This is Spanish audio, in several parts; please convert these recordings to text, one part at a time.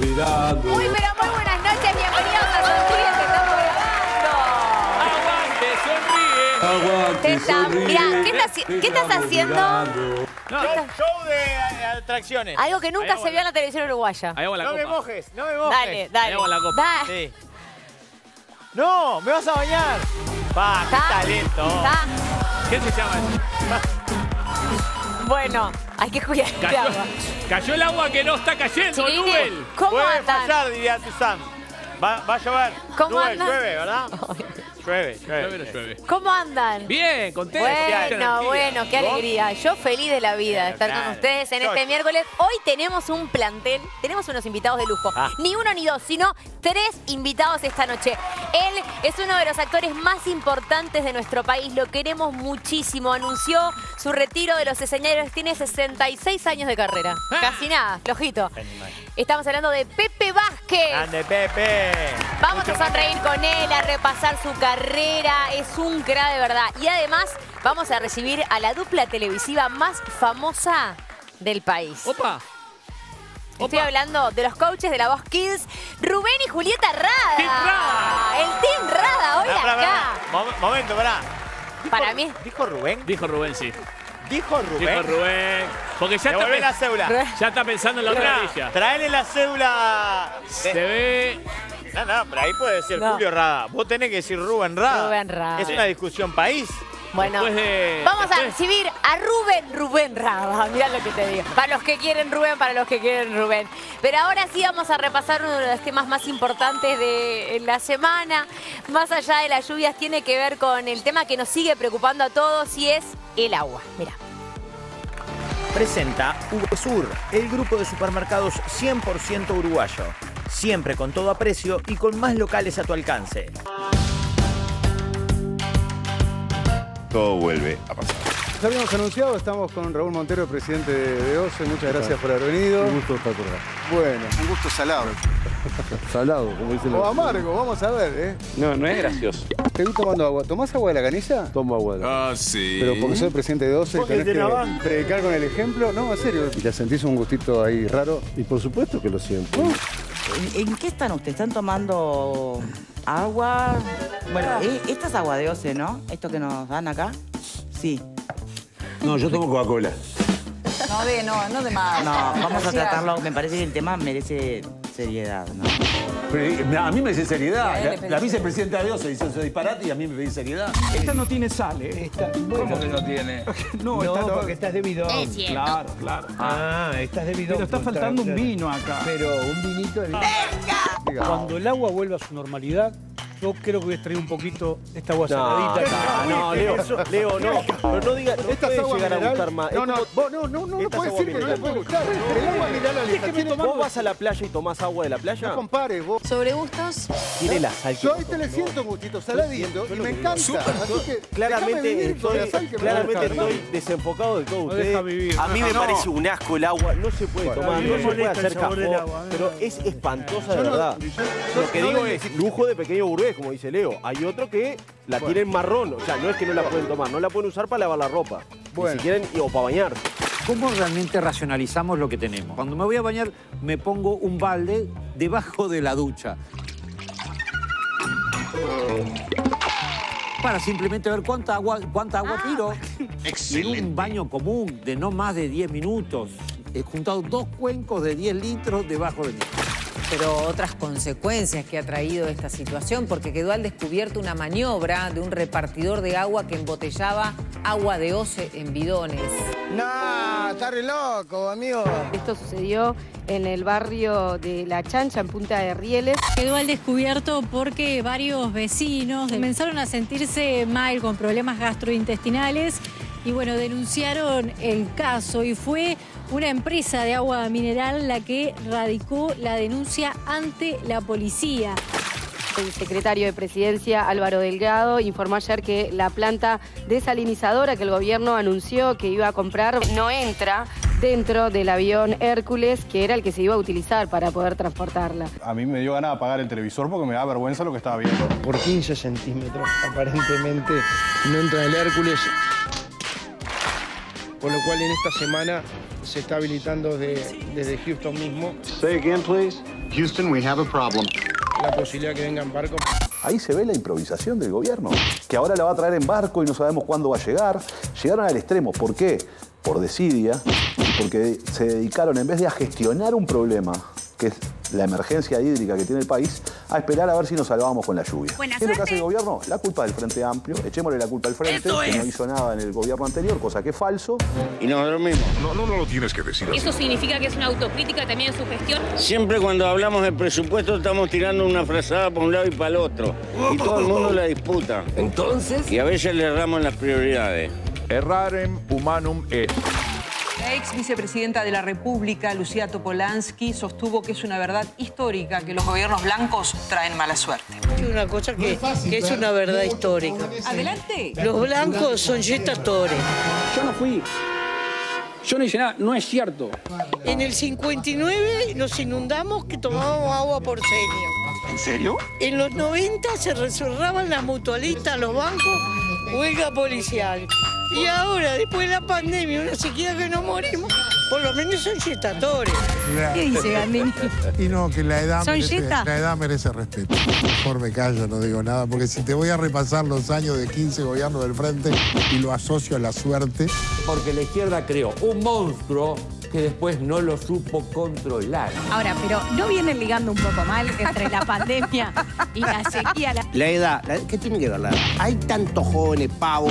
olvidando. Uy, pero muy buenas noches, bienvenidos a Sonríe, que estamos grabando. Aguante, sonríe. Mirá, ¿qué estás haciendo? Show de atracciones. Algo que nunca se vio en la televisión uruguaya. Ahí vamos la No copa. me mojes, no me mojes. Dale, dale. Ahí vamos la copa. Dale. Sí. No, me vas a bañar. Pa, qué Está. talento. Está. ¿Qué se llama eso? Bueno, hay que cuidar el Cayó, agua. cayó el agua que no está cayendo, Chiquilines, Nubel. ¿cómo Puede andan? fallar, diría Susan. Va a llover. ¿Cómo Nubel, andan? llueve, ¿verdad? Llueve. Llueve, no llueve. ¿Cómo andan? Bien, contento. Bueno, qué ¿Vos? alegría. Yo feliz de la vida de estar con Claro. ustedes en Yo- este miércoles. Hoy tenemos un plantel, tenemos unos invitados de lujo. Ah. Ni uno ni dos, sino 3 invitados esta noche. Él es uno de los actores más importantes de nuestro país, lo queremos muchísimo. Anunció su retiro de los escenarios, tiene 66 años de carrera. Ah. Casi nada, flojito. Estamos hablando de Pepe Vázquez. Ande, Pepe. Vamos a sonreír con él, a repasar su carrera. Es un crack de verdad. Y además vamos a recibir a la dupla televisiva más famosa del país. Opa. Estoy hablando de los coaches de La Voz Kids, Rubén y Julieta Rada. Team Rada. El Team Rada, hoy acá. Momento, pará. Para mí. ¿Dijo Rubén? Dijo Rubén, sí. ¿Dijo Rubén? Dijo Rubén. Porque ya Devolvé la está, cédula. ya está pensando en la otra Mirá, orilla. traele la cédula. Se ve. No, pero ahí puede decir No. Julio Rada. Vos tenés que decir Rubén Rada. Rubén Rada. Es una discusión país. Bueno, Después vamos a recibir a Rubén Rada. Mirá lo que te digo. Para los que quieren Rubén, para los que quieren Rubén. Pero ahora sí vamos a repasar uno de los temas más importantes de la semana. Más allá de las lluvias, tiene que ver con el tema que nos sigue preocupando a todos y es el agua. Mirá. Presenta VSUR, el grupo de supermercados 100% uruguayo. Siempre con todo a precio y con más locales a tu alcance. Todo vuelve a pasar. Ya habíamos anunciado, estamos con Raúl Montero, presidente de OCE. Muchas gracias por haber venido. Un gusto estar por acá. Bueno, Un gusto salado. Salado, como dicen o los... amargo, vamos a ver, ¿eh? No es gracioso. Te vi tomando agua. ¿Tomás agua de la canilla? Toma agua. Ah, sí. Pero porque soy presidente de OCE, Porque tenés te la que banco. predicar con el ejemplo. No, en serio. ¿Y te sentís un gustito ahí raro? Y por supuesto que lo siento. ¿En qué están ustedes? ¿Están tomando agua? Bueno, esta es agua de OCE, ¿no? Esto que nos dan acá. Sí. No, yo tomo Coca-Cola. No de más. No, vamos a tratarlo. Me parece que el tema merece seriedad, ¿no? Pero, a mí me dice seriedad. La vicepresidenta de OCE dice eso disparate y a mí me dice seriedad. Esta no tiene sal, ¿eh? ¿Cómo que no tiene? No, esta porque estás de bidón. Claro, claro. Ah, estás de bidón. Pero está faltando un vino acá. Pero un vinito de Cuando el agua vuelva a su normalidad, yo creo que voy a extraer un poquito esta agua saladita. No, Leo, no. Pero no diga, no Estas puede aguas llegar a mineral- gustar más. No, Es no, como- vos no Estas puedes aguas decir que no le minerales. puede gustar. El agua mineral ¿Vos vas a la playa y tomás agua de la playa? No compares, vos. Sobre gustos. Tiene la sal que Yo ahí vos te le tomás. siento un gustito saladito y me encanta. Así que Claramente déjame vivir con la sal que me claramente gusta. estoy desenfocado de todos No deja ustedes. vivir. A mí me parece un asco el agua. No se puede tomar, a mí no me se puede molesta el hacer sabor del cajón. agua, Pero es espantosa de Yo no- verdad. yo Lo que no digo le- es lujo de pequeño burgués, como dice Leo. Hay otro que la tienen marrón. O sea, no es que no la pueden tomar, no la pueden usar para lavar la ropa. Bueno. Ni si quieren, o para bañarse. ¿Cómo realmente racionalizamos lo que tenemos? Cuando me voy a bañar, me pongo un balde debajo de la ducha. Para simplemente ver cuánta agua tiro. Y en un baño común de no más de 10 minutos, he juntado 2 cuencos de 10 litros debajo de mí. Pero otras consecuencias que ha traído esta situación, porque quedó al descubierto una maniobra de un repartidor de agua que embotellaba agua de OCE en bidones. No, está re loco, amigo. Esto sucedió en el barrio de La Chancha, en Punta de Rieles. Quedó al descubierto porque varios vecinos comenzaron a sentirse mal con problemas gastrointestinales y bueno, denunciaron el caso y fue una empresa de agua mineral la que radicó la denuncia ante la policía. El secretario de Presidencia, Álvaro Delgado, informó ayer que la planta desalinizadora que el gobierno anunció que iba a comprar no entra dentro del avión Hércules, que era el que se iba a utilizar para poder transportarla. A mí me dio ganas de apagar el televisor porque me da vergüenza lo que estaba viendo. Por 15 centímetros, aparentemente, no entra el Hércules. Por lo cual en esta semana se está habilitando desde Houston mismo. Say again, please. Houston, we have a problem. La posibilidad que vengan barcos. Ahí se ve la improvisación del gobierno, que ahora la va a traer en barco y no sabemos cuándo va a llegar. Llegaron al extremo. ¿Por qué? Por desidia, porque se dedicaron, en vez de a gestionar un problema, que es la emergencia hídrica que tiene el país, a esperar a ver si nos salvábamos con la lluvia. ¿Qué es lo que hace el gobierno? La culpa del Frente Amplio. Echémosle la culpa al Frente, que no hizo nada en el gobierno anterior, cosa que es falso. Y nos dormimos. No lo tienes que decir así. ¿Eso significa que es una autocrítica también en su gestión? Siempre cuando hablamos de presupuesto estamos tirando una frazada para un lado y para el otro. Y todo el mundo la disputa. Entonces. Y a veces le erramos en las prioridades. Errarem humanum est. La ex vicepresidenta de la República, Lucía Topolansky, sostuvo que es una verdad histórica que los gobiernos blancos traen mala suerte. Es una cosa que es una verdad histórica. Adelante. Los blancos son jetatores. Yo no fui. Yo no hice nada. No es cierto. En el 59 nos inundamos que tomábamos agua porceña. ¿En serio? En los 90 se reservaban las mutualistas, los bancos, huelga policial. Y ahora, después de la pandemia, una sequía que no morimos, por lo menos son yetatores. ¿Qué dice Gandini? Y no, que la edad merece respeto. Mejor me callo, no digo nada, porque si te voy a repasar los años de 15 gobiernos del Frente y lo asocio a la suerte. Porque la izquierda creó un monstruo que después no lo supo controlar. Ahora, pero ¿no vienen ligando un poco mal entre la pandemia y la sequía? La edad, ¿qué tiene que ver la edad? Hay tantos jóvenes pavos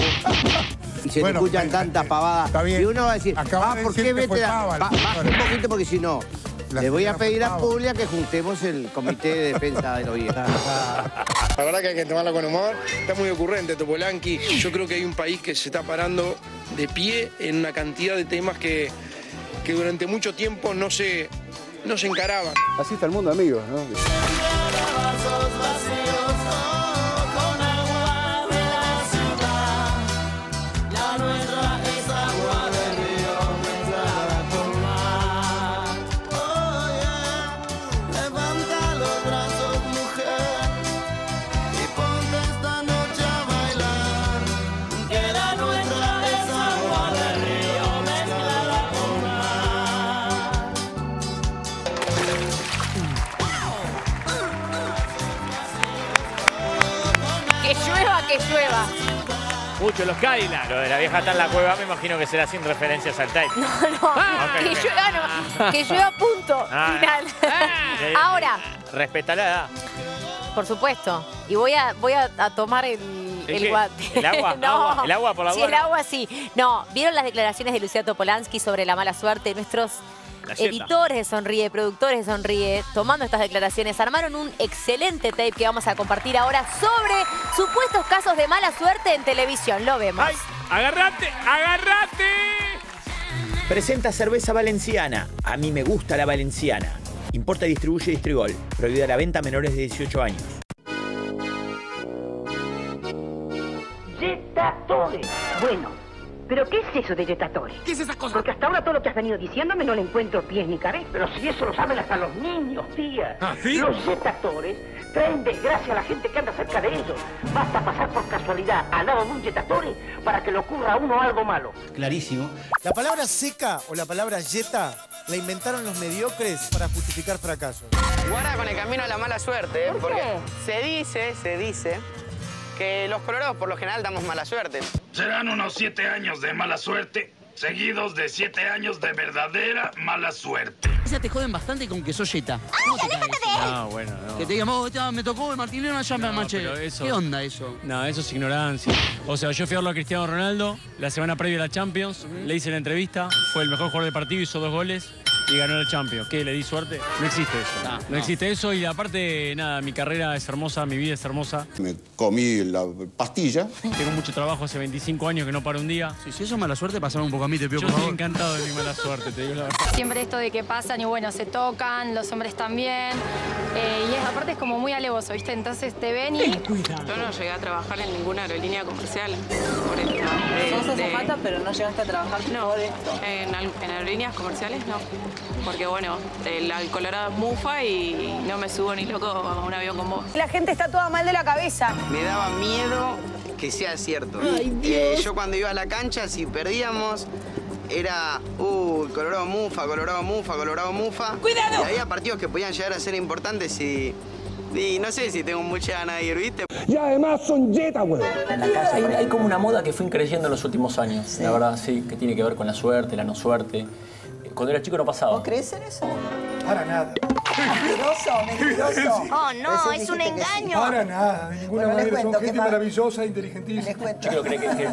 y se escuchan tantas pavadas. Está bien. Y uno va a decir, ¿por qué vete? Baja un poquito porque si no, le voy a pedir a Puglia que juntemos el Comité de Defensa de los Viejos. La verdad que hay que tomarla con humor. Está muy ocurrente Topolansky. Yo creo que hay un país que se está parando de pie en una cantidad de temas que durante mucho tiempo no se encaraban. Así está el mundo, amigos, ¿no? Que llueva. Mucho los Cadillacs. Lo de la vieja está en la cueva, me imagino que será sin referencias al tape. No, Okay, que llueva, no, que llueva punto final. Ahora. Respeta la edad. Por supuesto. Y voy a tomar el guante. ¿El agua? No. ¿El agua por la Sí, boca? el agua sí. No, ¿vieron las declaraciones de Lucía Topolansky sobre la mala suerte? Nuestros editores de Sonríe, productores de Sonríe, tomando estas declaraciones, armaron un excelente tape que vamos a compartir ahora sobre supuestos casos de mala suerte en televisión. Lo vemos. ¡Ay! ¡Agárrate! ¡Agárrate! Presenta cerveza valenciana. A mí me gusta la valenciana. Importa y distribuye Distrigol. Prohibida la venta a menores de 18 años. Yetatores. Bueno. ¿Pero qué es eso de yetatores? ¿Qué es esa cosa? Porque hasta ahora todo lo que has venido diciéndome no le encuentro pies ni cabeza. Pero si eso lo saben hasta los niños, tía. ¿Ah, sí? Los yetatores traen desgracia a la gente que anda cerca de ellos. Basta pasar por casualidad al lado de un yetatore para que le ocurra a uno algo malo. Clarísimo. La palabra seca o la palabra yeta la inventaron los mediocres para justificar fracasos. Guarda con el camino a la mala suerte, ¿eh? Porque se dice que los colorados por lo general damos mala suerte. Serán unos 7 años de mala suerte, seguidos de 7 años de verdadera mala suerte. Ya te joden bastante con que sos yeta. ¿Cómo te cae eso? No, bueno, no. Que te digan, me tocó el martinero, ya me manché. ¿Qué onda eso? No, eso es ignorancia. O sea, yo fui a verlo a Cristiano Ronaldo la semana previa a la Champions, le hice la entrevista, fue el mejor jugador del partido, hizo 2 goles y ganó la Champions. ¿Qué? ¿Le di suerte? No existe eso. No existe eso y aparte, nada, mi carrera es hermosa, mi vida es hermosa. Me comí la pastilla. Tengo mucho trabajo, hace 25 años que no paro un día. Si eso es mala suerte, pasame un poco a mí, te pido yo por favor. Yo estoy encantado de mi mala suerte, te digo la verdad. Siempre esto de que pasan y bueno, se tocan, los hombres también. Y aparte es como muy alevoso, ¿viste? Entonces te ven y... Yo no llegué a trabajar en ninguna aerolínea comercial por esto. Sos azafata, pero no llegaste a trabajar por esto. En aerolíneas comerciales no. Porque bueno, el colorado es mufa y no me subo ni loco a un avión con vos. La gente está toda mal de la cabeza. Me daba miedo que sea cierto. Ay, Dios. Yo cuando iba a la cancha, si perdíamos, era, Colorado Mufa, Colorado Mufa, Colorado Mufa. ¡Cuidado! Y había partidos que podían llegar a ser importantes y no sé si tengo mucha ganas de ir, ¿viste? Y además son jetas, güey. En la casa hay como una moda que fue creciendo en los últimos años. ¿Sí? La verdad, sí, que tiene que ver con la suerte, la no suerte. Cuando era chico no pasaba. ¿Vos crees en eso? Para nada. Mentiroso. Oh, no, es un engaño. Para nada, de ninguna manera. Son gente maravillosa, inteligentísima. Yo quiero creer que...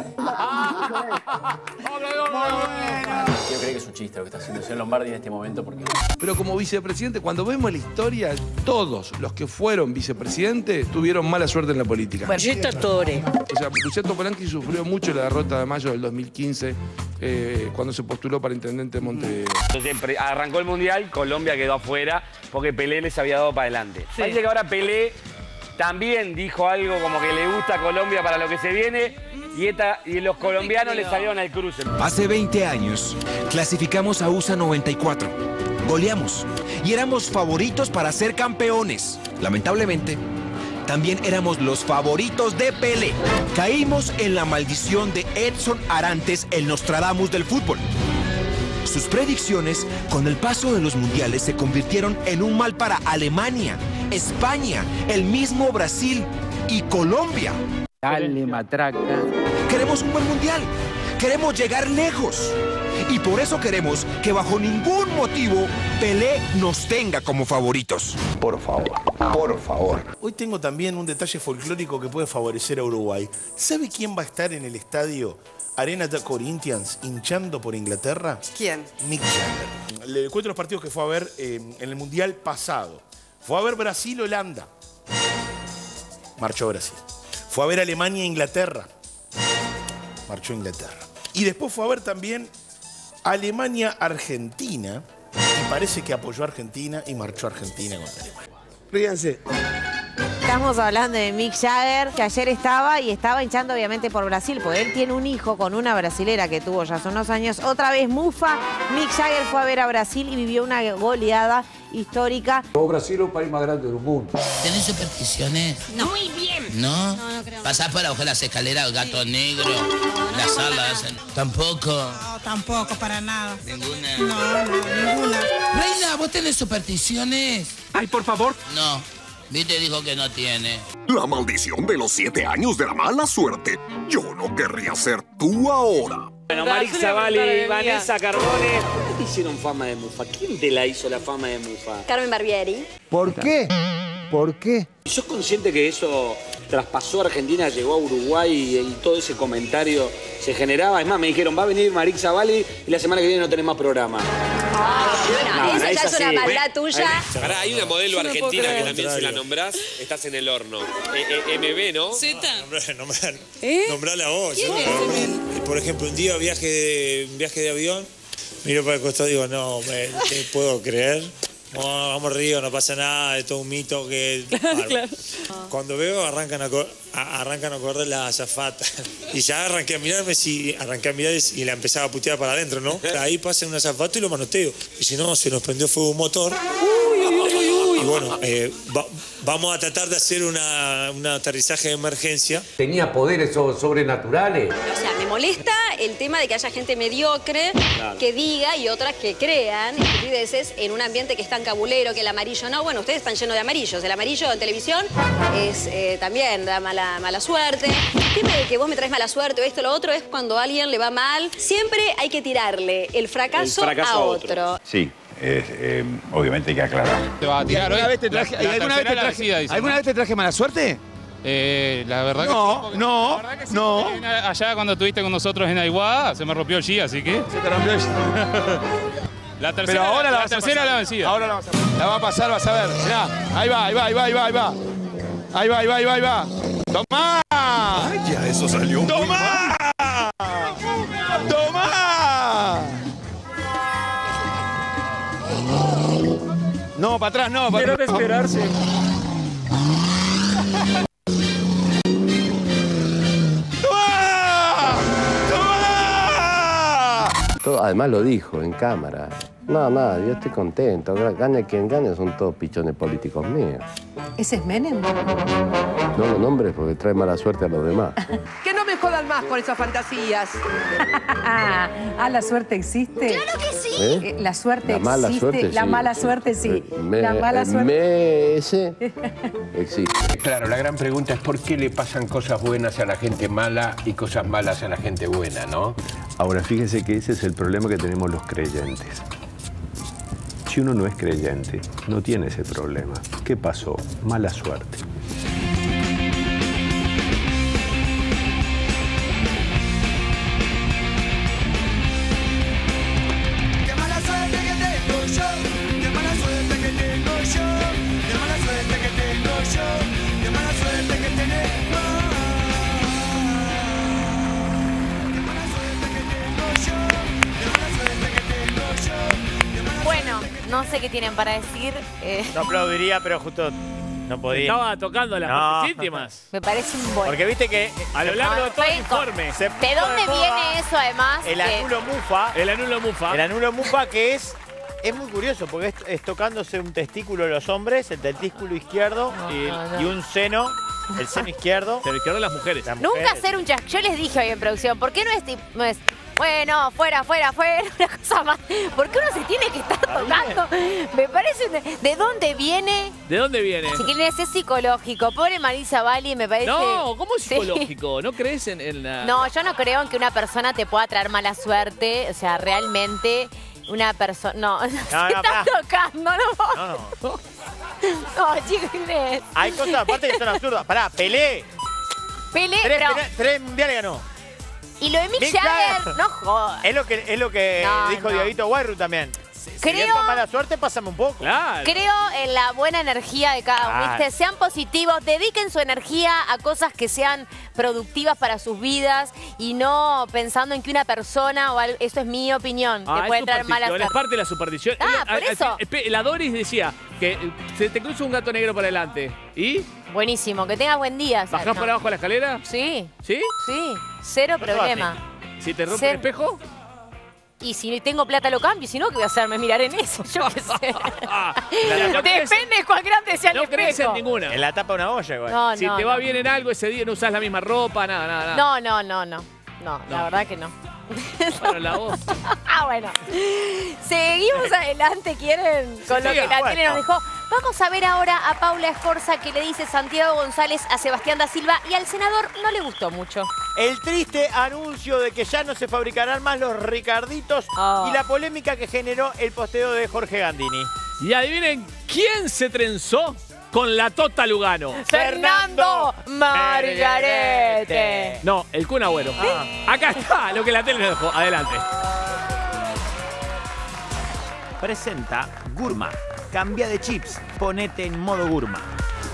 Yo creo que es un chiste lo que está haciendo el señor Lombardi en este momento porque... Pero como vicepresidente, cuando vemos la historia, todos los que fueron vicepresidentes tuvieron mala suerte en la política. Tore. O sea, Luciano Polanqui sufrió mucho la derrota de mayo del 2015 cuando se postuló para intendente de Montevideo. Entonces arrancó el Mundial, Colombia quedó afuera porque Pelé les había dado para adelante. Sí. Parece que ahora Pelé también dijo algo como que le gusta a Colombia para lo que se viene y los colombianos le salieron al cruce. Hace 20 años clasificamos a USA 94, goleamos y éramos favoritos para ser campeones. Lamentablemente, también éramos los favoritos de Pelé. Caímos en la maldición de Edson Arantes, el Nostradamus del fútbol. Sus predicciones, con el paso de los mundiales, se convirtieron en un mal para Alemania, España, el mismo Brasil y Colombia. Dale, matraca. Queremos un buen mundial. Queremos llegar lejos. Y por eso queremos que bajo ningún motivo Pelé nos tenga como favoritos. Por favor, por favor. Hoy tengo también un detalle folclórico que puede favorecer a Uruguay. ¿Sabe quién va a estar en el estadio Arena de Corinthians hinchando por Inglaterra? ¿Quién? Mick Jagger. Le cuento los partidos que fue a ver en el Mundial pasado. Fue a ver Brasil-Holanda. Marchó Brasil. Fue a ver Alemania-Inglaterra. Marchó Inglaterra. Y después fue a ver también Alemania-Argentina. Y parece que apoyó a Argentina y marchó a Argentina contra Alemania. Ríanse. Estamos hablando de Mick Jagger, que ayer estaba hinchando obviamente por Brasil, porque él tiene un hijo con una brasilera que tuvo ya hace unos años. Otra vez Mufa, Mick Jagger fue a ver a Brasil y vivió una goleada histórica. Brasil es un país más grande del mundo. ¿Tenés supersticiones? No. Muy bien. ¿No? No creo. ¿Pasás por abajo de las escaleras al gato negro? Las alas. ¿Tampoco? No, tampoco, para nada. ¿Ninguna? No, ninguna. Reina, ¿vos tenés supersticiones? Ay, por favor. No. Viste, dijo que no tiene. La maldición de los 7 años de la mala suerte. Yo no querría ser tú ahora. Bueno, Marix Zavalli, Vanessa Carbone. ¿Por qué te hicieron fama de mufa? ¿Quién te la hizo la fama de mufa? Carmen Barbieri. ¿Por qué? ¿Por qué? ¿Sos consciente que eso traspasó a Argentina, llegó a Uruguay y todo ese comentario se generaba? Es más, me dijeron, va a venir Marix Zavalli y la semana que viene no tenés más programa. Bueno, eso ya es una maldad tuya. Ahora, hay una modelo argentina que también si la nombrás, estás en el horno. MB, ¿no? Zeta. Nombrala vos. ¿Quién es? Por ejemplo, un día viaje de avión, miro para el costado y digo, no, ¿te puedo creer? No, vamos Río, no pasa nada, es todo un mito que... Claro. Cuando veo, arrancan a correr la azafata. Y ya arranqué a mirar y la empezaba a putear para adentro, ¿no? Ahí pasa un azafato y lo manoteo. Y si no, se nos prendió fuego un motor. Y bueno, vamos a tratar de hacer un aterrizaje de emergencia. ¿Tenía poderes sobrenaturales? O sea, me molesta el tema de que haya gente mediocre que diga y otras que crean estupideces en un ambiente que es tan cabulero, que el amarillo no. Bueno, ustedes están llenos de amarillos. El amarillo en televisión es también da mala suerte. El tema de que vos me traes mala suerte o esto o lo otro es cuando a alguien le va mal. Siempre hay que tirarle el fracaso a otro. Sí. Obviamente hay que aclarar. Te va a tirar ¿Alguna vez te traje mala suerte? La verdad No. allá cuando estuviste con nosotros en Aiguada se me rompió el G, así que... Se te rompió el La tercera, Pero ahora la tercera la vencida. Ahora la vas a pasar. La va a pasar, vas a ver. Mirá, ahí va. Ahí va. ¡Tomá! Ay, ya eso salió. ¡Tomá! No, para atrás no. Quiero desesperarse. Además lo dijo en cámara. No, yo estoy contento. Gane quien gane, son todos pichones políticos míos. ¿Ese es Menem? No lo nombres porque trae mala suerte a los demás. Que no me jodan más con esas fantasías. ¿La suerte existe? ¡Claro que sí! ¿Eh? La suerte La mala existe. suerte, La sí. mala suerte sí. La mala suerte. Ese existe. Claro, la gran pregunta es por qué le pasan cosas buenas a la gente mala y cosas malas a la gente buena, ¿no? Ahora, fíjese que ese es el problema que tenemos los creyentes. Si uno no es creyente, no tiene ese problema. ¿Qué pasó? Mala suerte. Qué mala suerte que tengo yo, qué mala suerte que tengo yo, qué mala suerte que tengo yo, qué mala suerte que tenés vos. Qué mala suerte que tengo yo, qué mala suerte que tengo yo. Bueno, no sé qué tienen para decir. No aplaudiría, pero justo no podía. Estaba tocando las partes íntimas. Me parece un buen. Porque viste que a lo largo de todo el informe... ¿De dónde viene eso, además? El anulo mufa. El anulo mufa. El anulo mufa que es muy curioso porque es tocándose un testículo de los hombres, el testículo izquierdo y un seno, el seno izquierdo. El izquierdo de las mujeres. Nunca hacer un chasco. Yo les dije hoy en producción, ¿por qué no es bueno, fuera, una cosa más? ¿Por qué uno se tiene que estar tocando? Me parece... ¿De dónde viene? ¿De dónde viene? Si quieren, es psicológico. Pobre Marisa Bali, me parece... No, ¿cómo es Sí. psicológico? ¿No crees en la...? No, yo no creo en que una persona te pueda traer mala suerte. O sea, realmente una persona... No, se está tocando, no. No, chicos. Hay cosas aparte que son absurdas. Pará, Pelé. Pelé, Tres mundiales ganó. Y lo de Mick Jagger, no jodas. Es lo que dijo Dieguito Guayru también. Si bien con mala suerte, pásame un poco. Claro. Creo en la buena energía de cada uno, ¿viste? Sean positivos, dediquen su energía a cosas que sean productivas para sus vidas y no pensando en que una persona o algo, eso es mi opinión, te puede traer mala suerte. Es parte de la superstición. Por eso. La Doris decía que se te cruza un gato negro para adelante. ¿Y? Buenísimo, que tengas buen día. ¿Bajás por abajo la escalera? Sí. ¿Sí? Sí, cero problema. ¿Si te rompe el espejo? Y si tengo plata lo cambio, si no, ¿qué voy a hacerme mirar en eso? Yo qué sé. No Depende de cuál grande sea el No crees en espejo. ninguna. En la tapa de una olla igual. No, Si te va bien en algo ese día, no usás la misma ropa, nada. No, la verdad que no. Bueno, la voz. Bueno. Seguimos adelante, ¿quieren? Con lo que la tele nos dejó. Vamos a ver ahora a Paula Escorza que le dice Santiago González a Sebastián da Silva y al senador no le gustó mucho. El triste anuncio de que ya no se fabricarán más los Ricarditos y la polémica que generó el posteo de Jorge Gandini. Y adivinen quién se trenzó con la Tota Lugano. Fernando Margarete. No, el Kun Agüero. Acá está lo que la tele nos dejó. Adelante. Presenta Gurma. Cambia de chips. Ponete en modo Gurma.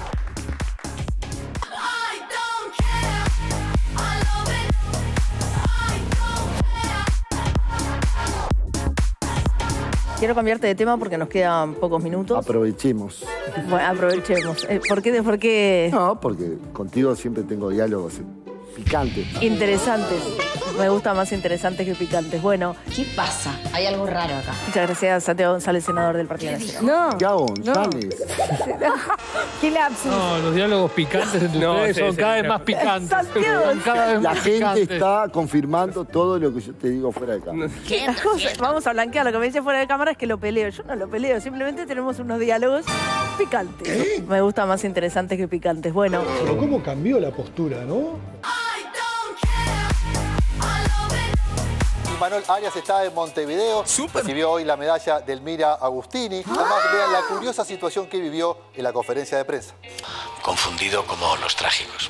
Quiero cambiarte de tema porque nos quedan pocos minutos. Aprovechemos. Bueno, aprovechemos. ¿Por qué? No, porque contigo siempre tengo diálogos picantes. Interesantes. Me gusta más interesantes que picantes. Bueno. ¿Qué pasa? Hay algo raro acá. Muchas gracias, Santiago González, senador del Partido Nacional. No. Santiago González. ¿Qué lapsus? No, los diálogos picantes entre ustedes son cada vez más picantes. Santiago, La gente está confirmando todo lo que yo te digo fuera de cámara. Vamos a blanquear. Lo que me dice fuera de cámara es que lo peleo. Yo no lo peleo. Simplemente tenemos unos diálogos picantes. Me gusta más interesantes que picantes. Bueno. Pero cómo cambió la postura, ¿no? Manuel Arias está en Montevideo, recibió hoy la medalla del Mira Agustini. Además, vean la curiosa situación que vivió en la conferencia de prensa. Confundido como los trágicos.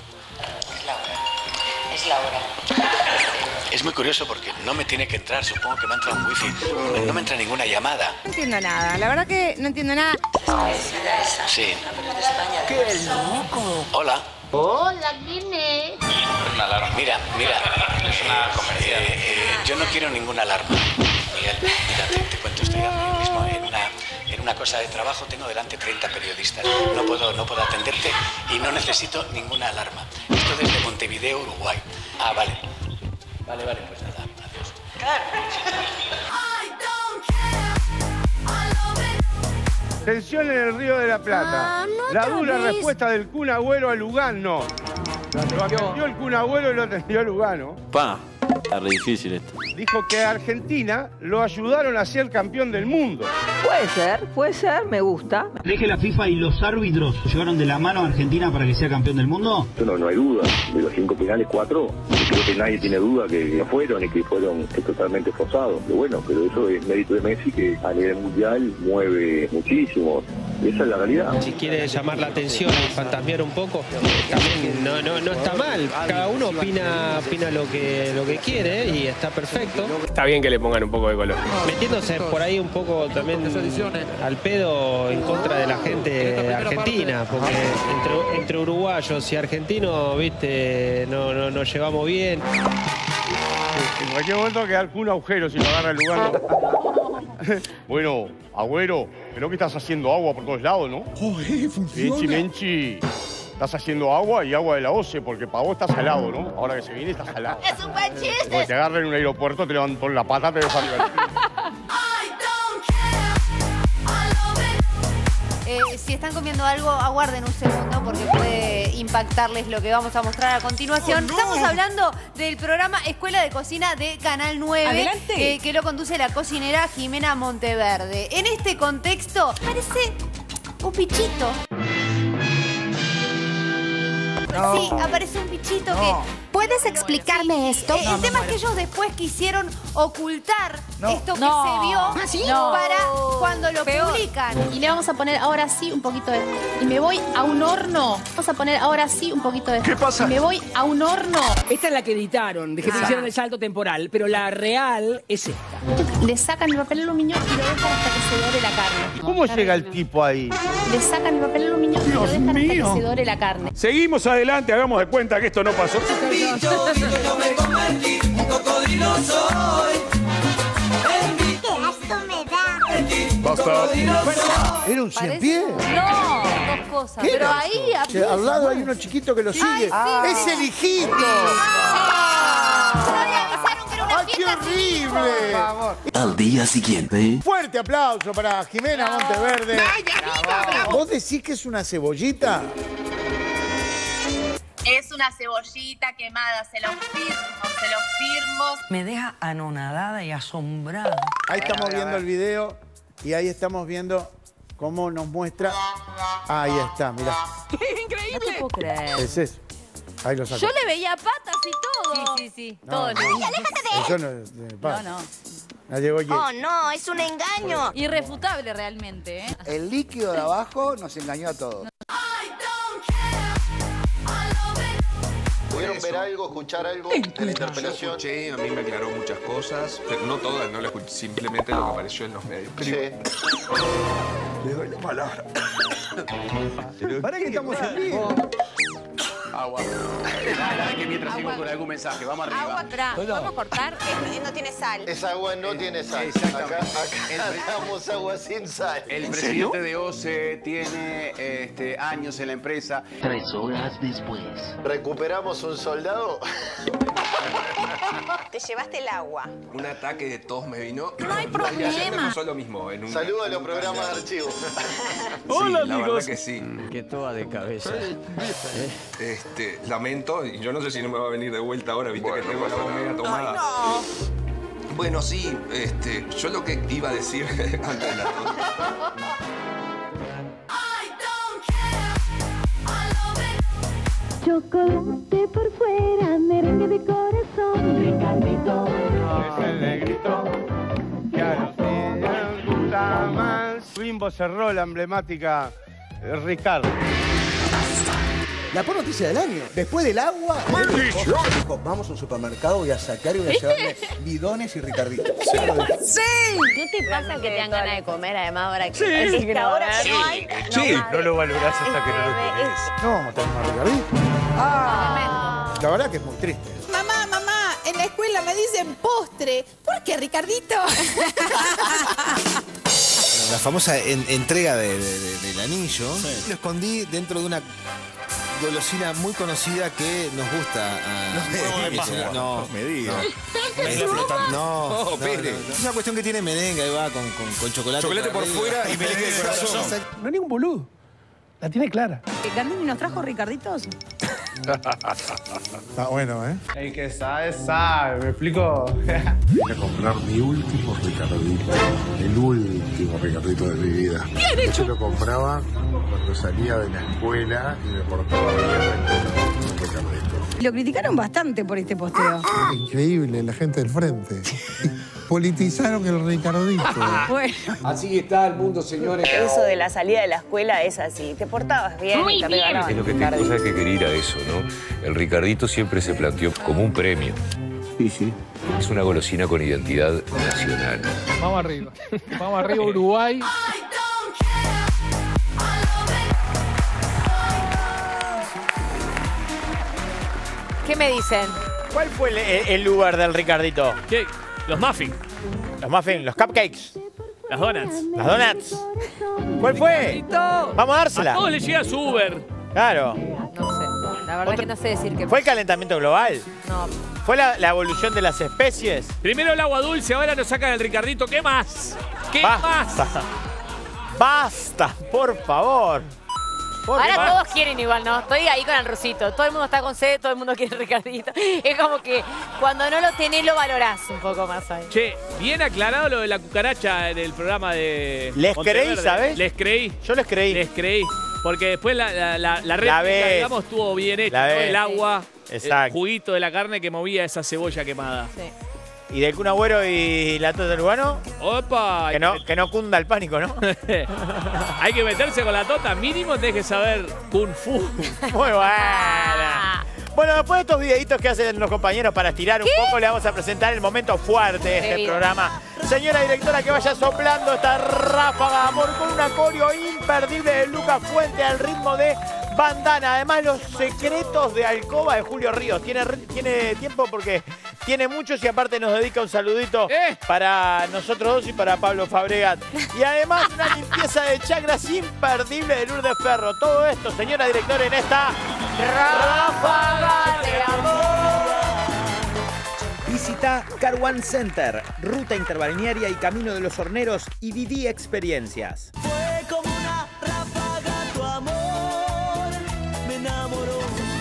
Es Laura. Es muy curioso porque no me tiene que entrar, supongo que me ha entrado un wifi. No me entra ninguna llamada. No entiendo nada, la verdad que no entiendo nada. Sí. ¡Qué loco! Hola. Hola, ¿quién es? Una alarma. Mira. Es una comercial. Yo no quiero ninguna alarma. Miguel, mira, te cuento, estoy ahora mismo en una cosa de trabajo, tengo delante 30 periodistas. No puedo atenderte y no necesito ninguna alarma. Esto desde Montevideo, Uruguay. Vale. Vale, pues nada, adiós. Tensión en el Río de la Plata. La dura respuesta del Kun Agüero a Lugano. Lo atendió el Kun Agüero y lo atendió Lugano. Está re difícil esto. Dijo que a Argentina lo ayudaron a ser campeón del mundo. Puede ser, me gusta. ¿Crees que la FIFA y los árbitros llevaron de la mano a Argentina para que sea campeón del mundo? No hay duda. De los 5 penales, 4, creo que nadie tiene duda que no fueron y que fueron totalmente forzados. Pero eso es mérito de Messi, que a nivel mundial mueve muchísimo. Esa es la realidad. Si quiere llamar la atención y fantasmear un poco, también no está mal. Cada uno opina lo que quiere y está perfecto. Está bien que le pongan un poco de color. Metiéndose por ahí un poco también al pedo en contra de la gente argentina, porque entre uruguayos y argentinos, viste, no nos llevamos bien. En cualquier momento va a quedar un agujero si lo agarra el lugar. Bueno, Agüero, creo que estás haciendo agua por todos lados, ¿no? Joder, funciona. Menchi. Estás haciendo agua y agua de la OCE, porque para vos está salado, ¿no? Ahora que se viene está salado. Es un buen chiste. Cuando te agarren en un aeropuerto, te levantan la pata, te dejan divertir. Si están comiendo algo, aguarden un segundo porque puede impactarles lo que vamos a mostrar a continuación. Estamos hablando del programa Escuela de Cocina de Canal 9, que lo conduce la cocinera Jimena Monteverde. En este contexto, parece un bichito. Sí, aparece un bichito que... ¿Puedes explicarme esto? El tema es que ellos después quisieron ocultar esto que se vio para cuando lo publican. Y le vamos a poner ahora sí un poquito de... Y me voy a un horno. Vamos a poner ahora sí un poquito de... ¿Qué pasa? Y me voy a un horno. Esta es la que editaron, de que se hicieron el salto temporal, pero la real es esta. Le sacan el papel aluminio y lo dejan hasta que se dore la carne. ¿Cómo llega el tipo ahí? Le sacan el papel aluminio y lo dejan hasta que se dore la carne. Seguimos adelante, hagamos de cuenta que esto no pasó. Yo me convertí, un cocodrilo soy. ¡Qué asco me da! Basta. ¿Era un cien pies? No, dos cosas. ¿Qué Pero era ahí... eso? Al lado hay uno chiquito que lo sigue. ¡Es el hijito! ¡Ay, qué horrible! Por favor. Al día siguiente. Fuerte aplauso para Jimena Monteverde. ¿Vos decís que es una cebollita? Es una cebollita quemada, se lo firmo. Me deja anonadada y asombrada. Ahí estamos viendo el video y ahí estamos viendo cómo nos muestra. Ahí está, mirá. ¡Increíble! No te puedo creer. Es eso. Ahí lo saco. Yo le veía patas y todo. Sí. No, Todo. no. ¡Aléjate de él! Eso no es pasa. No. La llegó Jess. ¡Oh, no! ¡Es un engaño! Irrefutable realmente, ¿eh? El líquido de abajo nos engañó a todos. ¿Pudieron ver algo, escuchar algo en la interpelación? Escuché, a mí me aclaró muchas cosas, pero no todas, no las escuché, simplemente lo que apareció en los medios. Sí. Le doy la palabra. ¿Para qué estamos en vivo? Agua. Que mientras sigo con algún mensaje, vamos arriba. ¿Podemos cortar? No tiene sal. Esa agua no tiene sal. Acá damos agua sin sal. El presidente de OCE tiene años en la empresa. 3 horas después. ¿Recuperamos un soldado? Te llevaste el agua. Un ataque de tos me vino. No hay Y ayer me problema. pasó lo mismo. Saludo a los programas de archivo. Hola, amigos. La verdad que sí. Que toda de cabeza. Lamento, y yo no sé si no me va a venir de vuelta ahora, viste que tengo la voz media tomada. Ay, no. Bueno, sí, yo lo que iba a decir antes de la tos. Chocolate por fuera, merengue de corazón, Ricardito. Es el negrito que a los niños gusta más. Bimbo cerró la emblemática Ricardo. La peor noticia del año. Después del agua, dijo, vamos a un supermercado, voy a sacar y voy a llevarme bidones y Ricarditos. ¡Sí! ¿No te pasa que te dan ganas de comer además ahora que Sí. ahora no hay? Sí, no lo valorás hasta que no lo tenés. No vamos a tener más Ricardito. La verdad que es muy triste. Mamá, en la escuela me dicen postre. ¿Por qué, Ricardito? La famosa entrega del anillo, lo escondí dentro de una golosina muy conocida que nos gusta. No me digas. No, Pérez. Es una cuestión que tiene merengue, ahí va, con chocolate. Chocolate por fuera y merengue de corazón. No hay ningún boludo. La tiene clara. ¿Gandini nos trajo Ricarditos? Está bueno, ¿eh? El que sabe, sabe. ¿Me explico? Voy a comprar mi último Ricardito. El último Ricardito de mi vida. ¡Bien hecho! Yo lo compraba cuando salía de la escuela y me portaba bien un Ricardito. Lo criticaron bastante por este posteo. Increíble, la gente del frente. Politizaron el Ricardito. Bueno. Así está el mundo, señores. Eso de la salida de la escuela es así. Te portabas bien y te regalaban. Es lo que te cosa que quería ir a eso, ¿no? El Ricardito siempre se planteó como un premio. Sí, sí. Es una golosina con identidad nacional. Vamos arriba. Vamos arriba, Uruguay. ¿Qué me dicen? ¿Cuál fue el lugar del Ricardito? ¿Qué? Los muffins. Los muffins, los cupcakes. Las donuts. Las donuts. ¿Cuál fue? Vamos a dársela. A todos les llega su Uber. Claro. No sé. La verdad que no sé decir qué. ¿Fue el calentamiento global? No. ¿Fue la evolución de las especies? Primero el agua dulce, ahora nos sacan el Ricardito. ¿Qué más? ¿Qué más? Basta, por favor. Ahora todos quieren igual, ¿no? Estoy ahí con el rusito. Todo el mundo está con sed, todo el mundo quiere Ricardito. Es como que cuando no lo tenés lo valorás un poco más ahí. Che, bien aclarado lo de la cucaracha en el programa de Les creí, ¿sabes? Les creí. Yo les creí. Les creí. Porque después la réplica, digamos, estuvo bien hecha. ¿No? El agua, el juguito de la carne que movía esa cebolla quemada. Sí. ¿Y del Kun Agüero y la Tota Urbano? ¡Opa! Que no cunda el pánico, ¿no? Hay que meterse con la Tota. Mínimo tenés que saber Kung Fu. Muy buena. Bueno, después de estos videitos que hacen los compañeros para estirar un poco, le vamos a presentar el momento fuerte de este programa. Señora directora, que vaya soplando esta ráfaga de amor con un acorio imperdible de Lucas Fuente al ritmo de Bandana. Además, los secretos de alcoba de Julio Ríos. Tiene tiempo porque tiene muchos y aparte nos dedica un saludito para nosotros dos y para Pablo Fabregat. Y además, una limpieza de chakras imperdible de Lourdes Ferro. Todo esto, señora directora, en esta ráfaga de amor. Visita Car One Center, ruta interbalnearia y camino de los horneros y viví experiencias. Fue como una ráfaga tu amor, me enamoró.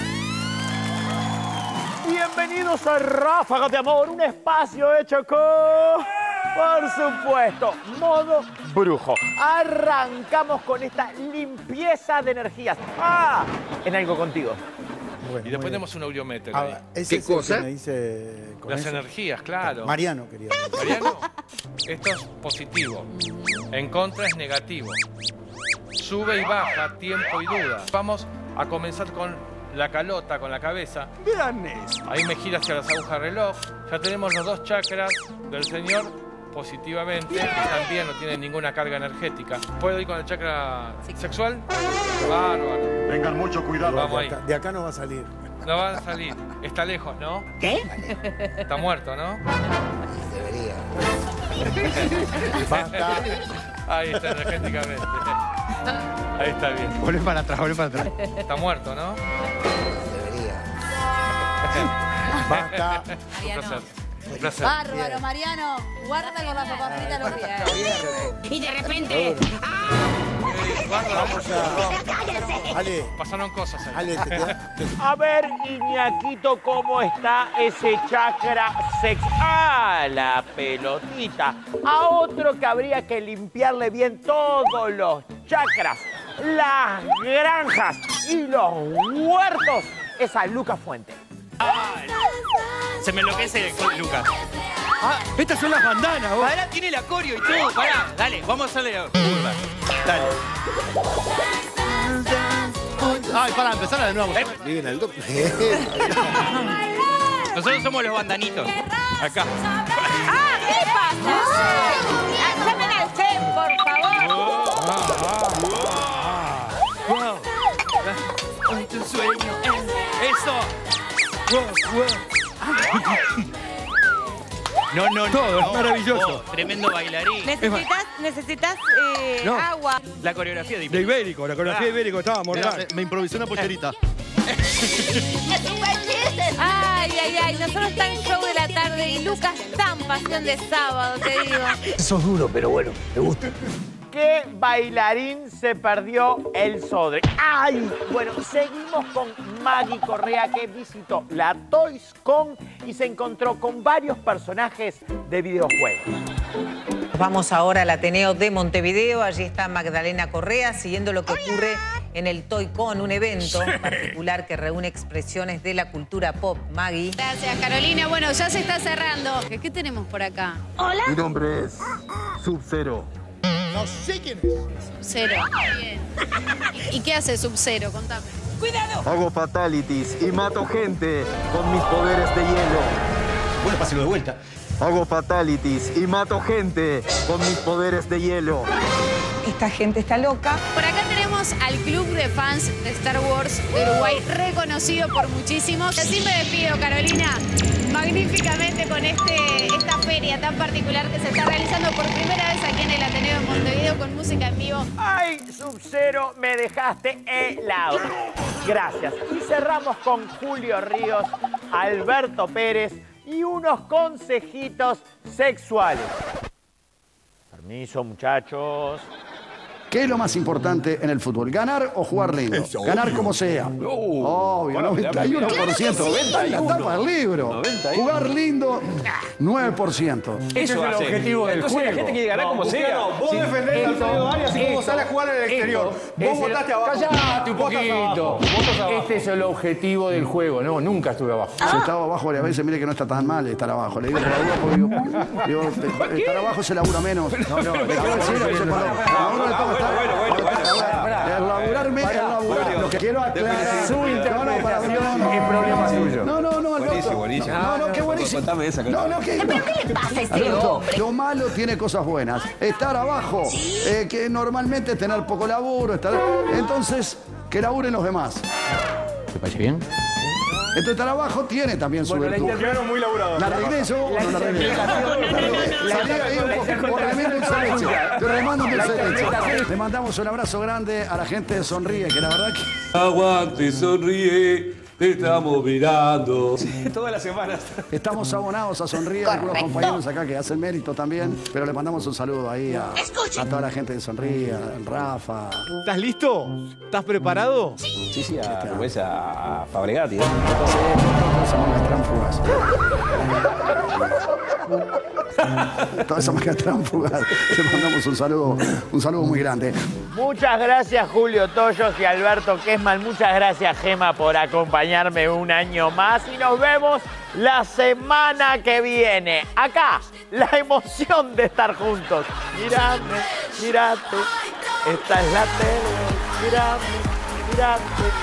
Bienvenidos a Ráfagas de Amor, un espacio hecho con, por supuesto, modo brujo. Arrancamos con esta limpieza de energías. En algo contigo. Bueno, y después tenemos un audiometer. ¿Qué cosa? Me dice las energías, claro. Mariano quería decir. Mariano, esto es positivo. En contra es negativo. Sube y baja, tiempo y duda. Vamos a comenzar con la calota, con la cabeza. Vean eso. Ahí me gira hacia las agujas reloj. Ya tenemos los dos chakras del señor positivamente. Están bien, no tienen ninguna carga energética. ¿Puedo ir con el chakra sexual? Bárbaro. Tengan mucho cuidado. Vamos ahí. De acá no va a salir. No va a salir. Está lejos, ¿no? ¿Qué? Está muerto, ¿no? Debería. Ahí está, energéticamente. Ahí está bien. Vuelve para atrás, vuelve para atrás. Está muerto, ¿no? Debería. Basta. Un placer. Un placer. Bárbaro, Mariano. Guarda con la papa frita los pies. Y de repente. Vamos a... Ale. Pasaron cosas ahí. Ale, A ver, Iñaquito, ¿cómo está ese chakra sexual? La pelotita. A otro que habría que limpiarle bien todos los chakras, las granjas y los huertos es a Lucas Fuente. Se me enloquece con Lucas. Estas son las bandanas, vos. Pará, tiene el acorio y todo. Pará, dale, vamos a hacerle curva. Dale. Ay, para empezar de nuevo. Viven al Nosotros somos los bandanitos. Acá. ¿Qué pasa? Llamen al chef, por favor. Wow. Tu sueño. Eso. No. Todo, es maravilloso. Tremendo bailarín. Necesitas No. agua. La coreografía de Ibérico, la coreografía de Ibérico, estaba mortal. Me improvisé una pollerita. Ay, ay, ay, nosotros está en Show de la Tarde y Lucas tan Pasión de Sábado, te digo. Eso es duro, pero bueno, me gusta. ¿Qué bailarín se perdió el Sodre? ¡Ay! Bueno, seguimos con Maggie Correa, que visitó la Toys Con y se encontró con varios personajes de videojuegos. Vamos ahora al Ateneo de Montevideo. Allí está Magdalena Correa siguiendo lo que ocurre en el Toy Con, un evento particular que reúne expresiones de la cultura pop. Maggie. Gracias, Carolina. Bueno, ya se está cerrando. ¿Qué tenemos por acá? Hola. Mi nombre es Sub-Zero. No sé quién es. Sub-Zero. Bien. ¿Y qué hace Sub-Zero? Contame. ¡Cuidado! Hago fatalities y mato gente con mis poderes de hielo. Bueno, páselo de vuelta. Hago fatalities y mato gente con mis poderes de hielo. Esta gente está loca. Por acá tenemos al club de fans de Star Wars de Uruguay, reconocido por muchísimos. Así me despido, Carolina, magníficamente con esta feria tan particular que se está realizando por primera vez aquí en el Ateneo de Montevideo con música en vivo. ¡Ay, Sub-Zero, me dejaste helado! Gracias. Y cerramos con Julio Ríos, Alberto Pérez y unos consejitos sexuales. Permiso, muchachos. ¿Qué es lo más importante en el fútbol? ¿Ganar o jugar lindo? Ganar como sea. Obvio, 91%. La tapa del libro. Jugar lindo, 9%. Eso es el objetivo del juego. La gente quiere ganar como sea. Vos defendés a Alfredo Arias y vos salés a jugar en el exterior. Vos votaste abajo. Callate un poquito. Este es el objetivo del juego. No, nunca estuve abajo. Si estaba abajo varias veces, mire que no está tan mal estar abajo. Le digo por la duda porque digo, estar abajo se labura menos. No, lo que quiero aclarar. Su interpretación es problema suyo. No, Alberto. Buenísimo. No, qué buenísimo. Contame esa. ¿Qué le pasa a este hombre? Lo malo tiene cosas buenas. Estar abajo, que normalmente es tener poco laburo. Entonces, que laburen los demás. ¿Te parece bien? Entonces estar abajo tiene también su virtud. La interpretación muy laburada. ¿La regreso o no la regreso? Salí ahí un poco, remando un derecho. Te remando un derecho. Le mandamos un abrazo grande a la gente de Sonríe, que la verdad que... Aguante, sonríe, te estamos mirando. Todas las semanas. Estamos abonados a Sonríe, algunos compañeros acá que hacen mérito también. Pero le mandamos un saludo ahí a toda la gente de Sonríe, a Rafa. ¿Estás listo? ¿Estás preparado? Sí, a Fabregati. Todas esas marcas tránfugas. Le mandamos un saludo muy grande. Muchas gracias, Julio Toyos y Alberto Kessman. Muchas gracias, Gema, por acompañarme un año más. Y nos vemos la semana que viene. Acá, la emoción de estar juntos. Mirate. Esta es la tele. Mirate.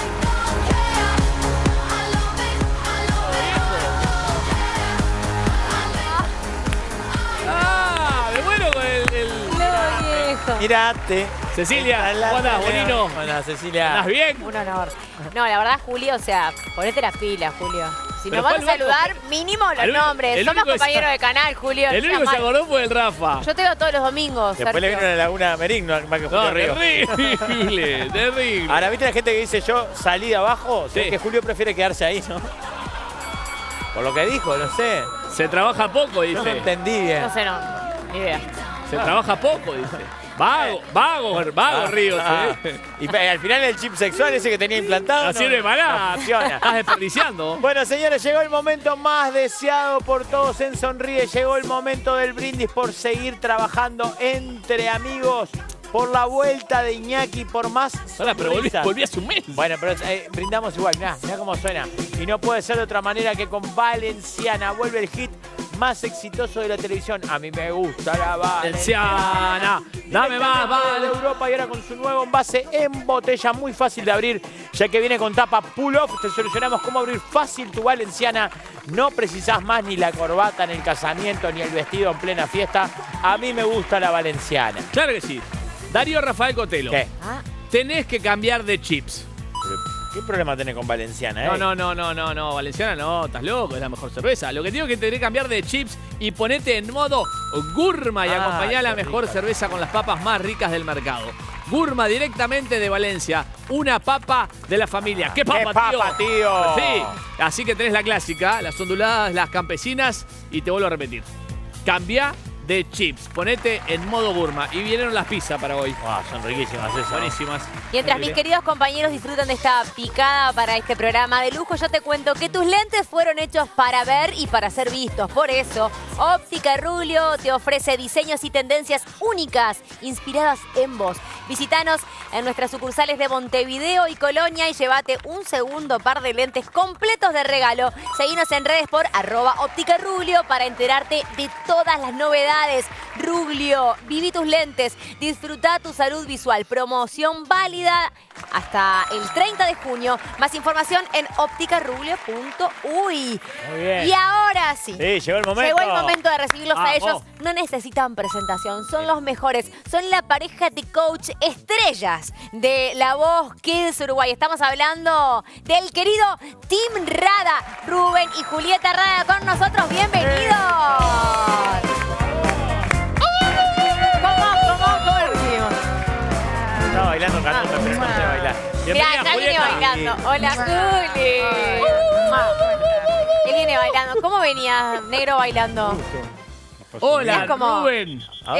Mirate. Cecilia, ¿cómo andás, Bonino? Hola, Cecilia. ¿Estás bien? Un honor. No, la verdad, Julio, o sea, ponete las pilas, Julio. Si nos van a saludar, mínimo los nombres. Somos compañeros de canal, Julio. El único que se acordó fue el Rafa. Yo te veo todos los domingos. Después le vino a la Laguna Merín, no más que Julio Ríos. Terrible. Ahora, ¿viste la gente que dice yo salí de abajo? Sí. Que Julio prefiere quedarse ahí, ¿no? Por lo que dijo, no sé. Se trabaja poco, dice. No entendí bien. No sé, ni idea. Se trabaja poco, dice. Vago Ríos, Y al final el chip sexual ese que tenía implantado. No sirve para nada. Estás desperdiciando. Bueno, señores, llegó el momento más deseado por todos en Sonríe. Llegó el momento del brindis por seguir trabajando entre amigos. Por la vuelta de Iñaki, por más pero volví hace un mes. Bueno, pero brindamos igual. Mirá cómo suena. Y no puede ser de otra manera que con Valenciana. Vuelve el hit más exitoso de la televisión. A mí me gusta la Valenciana. Dame más, vale. De Europa y ahora con su nuevo envase en botella. Muy fácil de abrir, ya que viene con tapa pull-off. Te solucionamos cómo abrir fácil tu Valenciana. No precisás más ni la corbata en el casamiento, ni el vestido en plena fiesta. A mí me gusta la Valenciana. Claro que sí. Darío Rafael Cotelo. ¿Qué? Tenés que cambiar de chips. ¿Qué problema tenés con Valenciana, No, Valenciana no, estás loco, es la mejor cerveza. Lo que te digo es que tenés que cambiar de chips y ponete en modo Gurma y acompañá la mejor cerveza con las papas más ricas del mercado. Gurma directamente de Valencia, una papa de la familia. ¿Qué papa, tío? Sí, así que tenés la clásica, las onduladas, las campesinas y te vuelvo a repetir. Cambia de chips, ponete en modo Gurma. Y vinieron las pizzas para hoy. Son riquísimas esas. Buenísimas. Mientras mis queridos compañeros disfrutan de esta picada para este programa de lujo, yo te cuento que tus lentes fueron hechos para ver y para ser vistos. Por eso, Óptica Rubio te ofrece diseños y tendencias únicas, inspiradas en vos. Visítanos en nuestras sucursales de Montevideo y Colonia y llévate un segundo par de lentes completos de regalo. Seguinos en redes por @ópticarubio para enterarte de todas las novedades. Ruglio, viví tus lentes, disfruta tu salud visual. Promoción válida hasta el 30 de junio. Más información en opticarubio.uy. Muy bien. Y ahora sí. Sí, llegó el momento. Llegó el momento de recibirlos a ellos. No necesitan presentación, son los mejores. Son la pareja de coach estrellas de La Voz Kids Uruguay. Estamos hablando del querido Team Rada. Rubén y Julieta Rada con nosotros. ¡Bienvenidos! ¿Cómo recibimos? Estaba bailando cantando, pero no sé bailar. Mirá, acá viene bailando. Hola, Juli. Él viene bailando. ¿Cómo venía, negro, bailando? Hola, como... Rubén.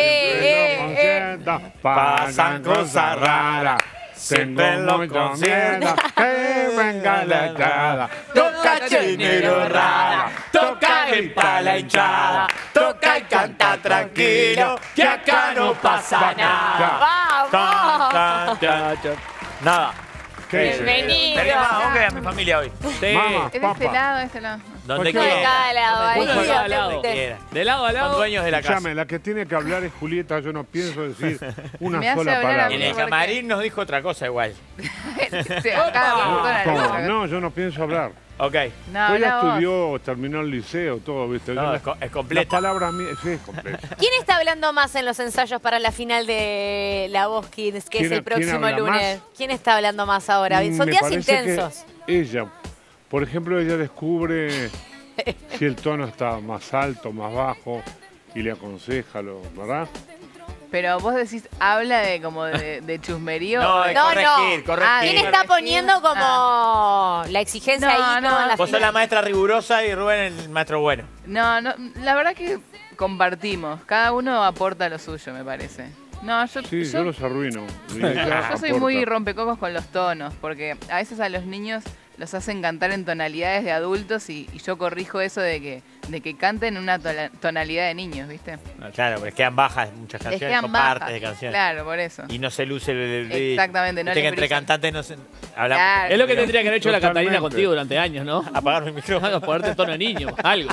Pasan cosas raras. Siempre lo consienta, que venga la echada. Toca chinero rara, toca gripa la hinchada. Toca y canta tranquilo, que acá no pasa nada. ¡Vamos! Nada. Bienvenido. Tenés más hombre a mi familia hoy. Sí. ¿Es de este lado, de este lado? Donde De cada lado, ahí. De cada lado. quiera. De lado a lado. Son dueños de la casa. Escuchame, la que tiene que hablar es Julieta, yo no pienso decir una Me hace sola hablar a palabra. mí. En el camarín nos dijo otra cosa igual. Sí, acá, ¿Cómo? No, yo no pienso hablar. Ok. No, Ella vos. estudió, terminó el liceo, todo, ¿viste? No, Yo es completo. Las palabras mías, sí, es completo. ¿Quién está hablando más en los ensayos para la final de La Voz Kids, que es el próximo habla lunes? más? ¿Quién está hablando más ahora? Son Me días parece intensos. que ella, por ejemplo, ella descubre si el tono está más alto, más bajo, y le aconseja, ¿verdad? Pero vos decís, habla de como de chusmerío. No, es corregir. ¿Quién está poniendo como la exigencia ahí? No, en la Vos sos la maestra rigurosa y Rubén el maestro bueno. No, la verdad que compartimos. Cada uno aporta lo suyo, me parece. No, Sí, yo los arruino. Yo soy muy rompecocos con los tonos, porque a veces a los niños los hacen cantar en tonalidades de adultos y yo corrijo eso de que canten en una tonalidad de niños, ¿viste? No, claro, pero les quedan bajas muchas Les canciones quedan o bajas, partes de canciones. claro, por eso. Y no se luce el Exactamente, no Viste que les entre brilla. cantantes no se hablamos. Claro. Es lo que tendría que haber hecho la Totalmente. Catalina contigo durante años, ¿no? Apagar mi micrófono. Ponerte tono de niño, algo.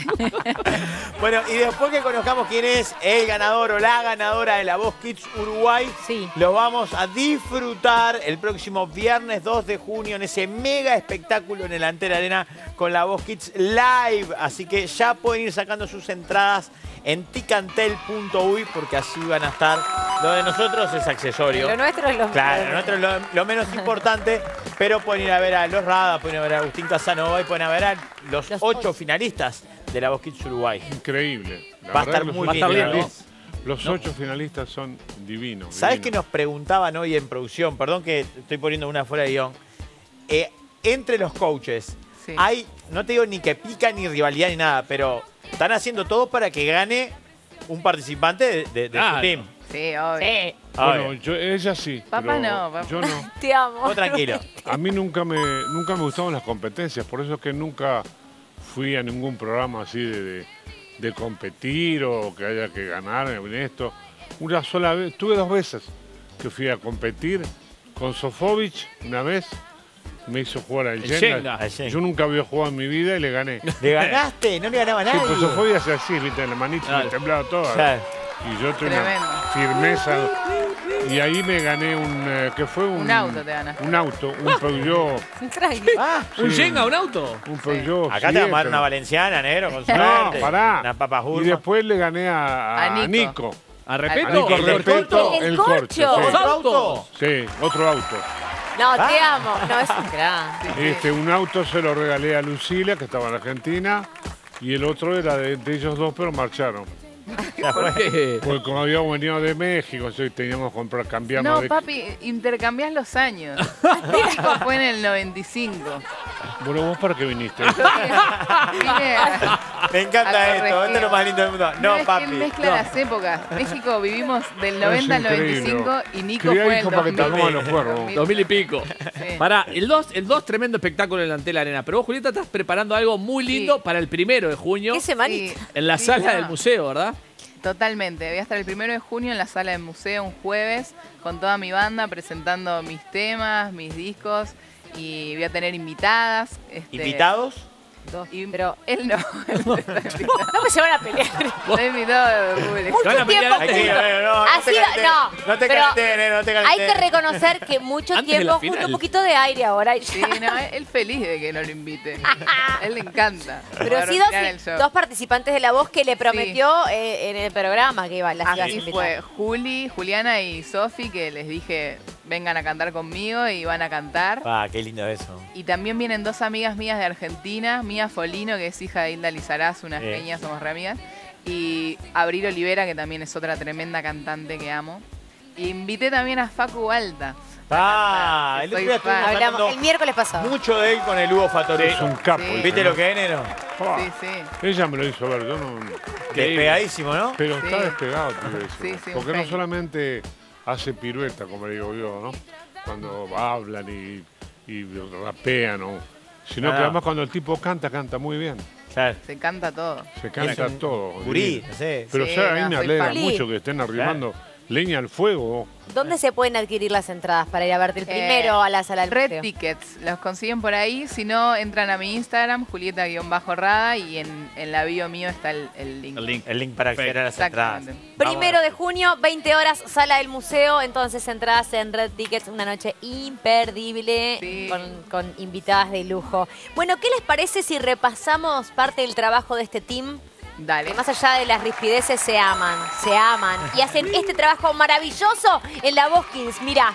Bueno, y después que conozcamos quién es el ganador o la ganadora de La Voz Kids Uruguay, los vamos a disfrutar el próximo viernes 2 de junio en ese mega espectáculo en el Antera Arena con La Voz Kids Live. Así que ya pueden ir sacando sus entradas en ticantel.uy porque así van a estar. Lo de nosotros es accesorio. Lo nuestro es lo Claro, lo nuestro es lo menos importante, pero pueden ir a ver a Los Rada, pueden ir a ver a Agustín Casanova y pueden ir a ver a los 8 finalistas de La Voz Kids Uruguay. Increíble. La Va a verdad estar que muy los lindo, ocho ¿no? finalistas- Los 8 finalistas son divinos. ¿Sabes qué nos preguntaban hoy en producción? Perdón que estoy poniendo una fuera de guión. Entre los coaches, hay, no te digo ni que pica ni rivalidad ni nada, pero están haciendo todo para que gane un participante de su team. Sí, obvio. Bueno, ella sí. Papá pero no, papá. Yo no. Te amo. Vos tranquilo. A mí nunca me gustaban las competencias, por eso es que nunca fui a ningún programa así de competir o que haya que ganar en esto. Una sola vez, tuve 2 veces que fui a competir con Sofovich una vez. Me hizo jugar al Jenga. Yo nunca había jugado en mi vida y le gané. ¿Le ganaste? No le ganaba a nadie. Sí, pues Sofovich hace así, viste, en la manita me temblaba todo. Claro. Y yo tuve Tremendo. una firmeza. Y ahí me gané ¿qué fue? Un auto te ganaste. Un auto, un Peugeot. ¿Un Sí. Jenga, un auto? Un Peugeot. Acá te va a dar 7. una valenciana, negro, con No, suerte. pará. Una papa Y Hurma. después le gané a ¿A Nico. Repeto? A Nico ¿El del Repeto, Corcho? el ¿El Corcho. Corcho? sí. ¿Otro auto? Sí, otro auto. No, te amo. No, es un crack. Un auto se lo regalé a Lucila, que estaba en Argentina, y el otro era de ellos dos, pero marcharon. ¿Por qué? Porque como habíamos venido de México, teníamos que comprar, cambiarnos No, de... papi, intercambiás los años. Fue en el 95. Bueno, ¿vos para qué viniste? Me encanta esto es lo más lindo del mundo. No, es papi. que mezcla no. las épocas. México vivimos del 90 al 95 y Nico Criá fue en hijo el para que 2000. te coman los cuervos. 2000 y pico. Sí. Pará, el 2, tremendo espectáculo en la Antela Arena. Pero vos, Julieta, estás preparando algo muy lindo para el 1 de junio. ¿Qué semanita? En la sala del museo, ¿verdad? Totalmente. Voy a estar el 1 de junio en la sala del museo, un jueves, con toda mi banda, presentando mis temas, mis discos. Y voy a tener invitadas. ¿Invitados? Dos. Pero él no. No me llevan a pelear. Está invitado de público. Mucho tiempo. No te calentés. Hay que reconocer que mucho tiempo, justo un poquito de aire ahora. Sí, no, él feliz de que no lo invite. A él le encanta. Pero sí dos participantes de La Voz que le prometió en el programa que iban las ibas a Así invitar. fue Juliana y Sofi, que les dije vengan a cantar conmigo y van a cantar. Ah, qué lindo eso. Y también vienen dos amigas mías de Argentina, Mía Folino, que es hija de Hilda Lizaraz, unas genias, somos re amigas, y Abril Olivera, que también es otra tremenda cantante que amo. Y invité también a Facu Alta. El otro día estuvimos Hablamos el miércoles pasado. mucho de él con el Hugo Fattoruso. Es un capo. Sí. ¿Viste lo que es, neno? Sí, sí. Ella me lo hizo ver, yo no... Despegadísimo, ¿no? Pero Sí. está despegado, tío, eso. Sí, sí, Porque un no genio. solamente hace pirueta, como digo yo, ¿no? Cuando hablan y rapean, ¿no? Sino que además cuando el tipo canta muy bien. Claro. Se canta todo. Se canta todo. Gurí, no sé. Pero Sí, ya a mí no, me soy alegra fan. mucho que estén arrimando leña al fuego. ¿Dónde se pueden adquirir las entradas para ir a verte el primero a la sala del Red museo? Tickets, los consiguen por ahí. Si no, entran a mi Instagram, Julieta-Rada, y en la bio mío está el link. El link para acceder a las entradas. Exactamente. 1 de junio, 20 horas, sala del museo. Entonces entradas en Red Tickets, una noche imperdible con invitadas de lujo. Bueno, ¿qué les parece si repasamos parte del trabajo de este team? Dale. Que más allá de las rispideces se aman y hacen este trabajo maravilloso en La Voz Kids. Mirá.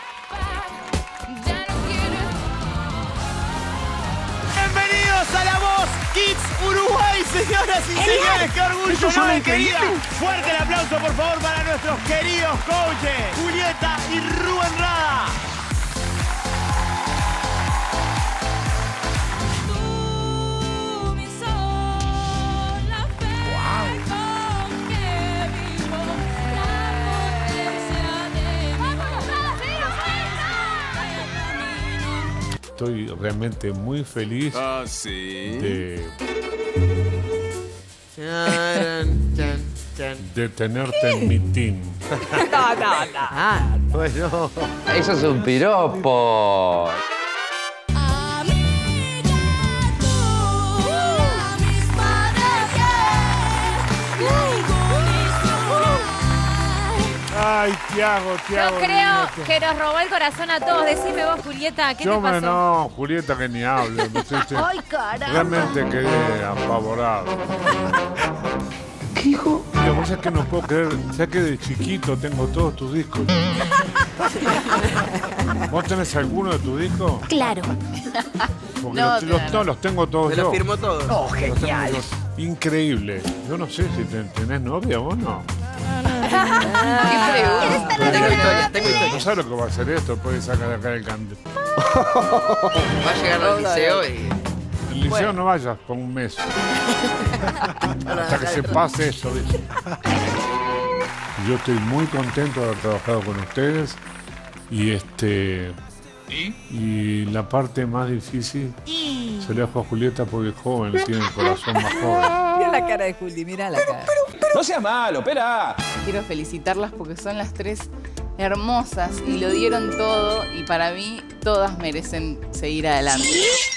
Bienvenidos a La Voz Kids Uruguay, señoras y señores. ¡Qué orgullo, ¿no, querida? Fuerte el aplauso, por favor, para nuestros queridos coaches, Julieta y Rubén Rada. Estoy realmente muy feliz de tenerte en mi team. Bueno. Eso es un piropo. Ay, Tiago. Yo creo que nos robó el corazón a todos. Decime vos, Julieta, ¿qué te pasó? No, Julieta, que ni hable. Ay, caramba. Realmente quedé apavorado. ¿Qué hijo? Lo que pasa es que no puedo creer. ¿Sabes que de chiquito tengo todos tus discos? ¿Vos tenés alguno de tus discos? Claro. Porque No, los tengo todos Me yo. lo firmó todo. Oh, genial. Increíble. Yo no sé si tenés novia o no. Tengo historia. No sabes lo que va a hacer esto, puede sacar de acá el cante. Va a llegar al liceo y... El liceo no vayas por un mes. Hasta que se pase eso, ¿viste? Yo estoy muy contento de haber trabajado con ustedes y la parte más difícil se le dejo a Julieta porque es joven, tiene el corazón más joven. Mira la cara de Juli, mira la cara. No seas malo, espera. Quiero felicitarlas porque son las tres hermosas y lo dieron todo, y para mí todas merecen seguir adelante.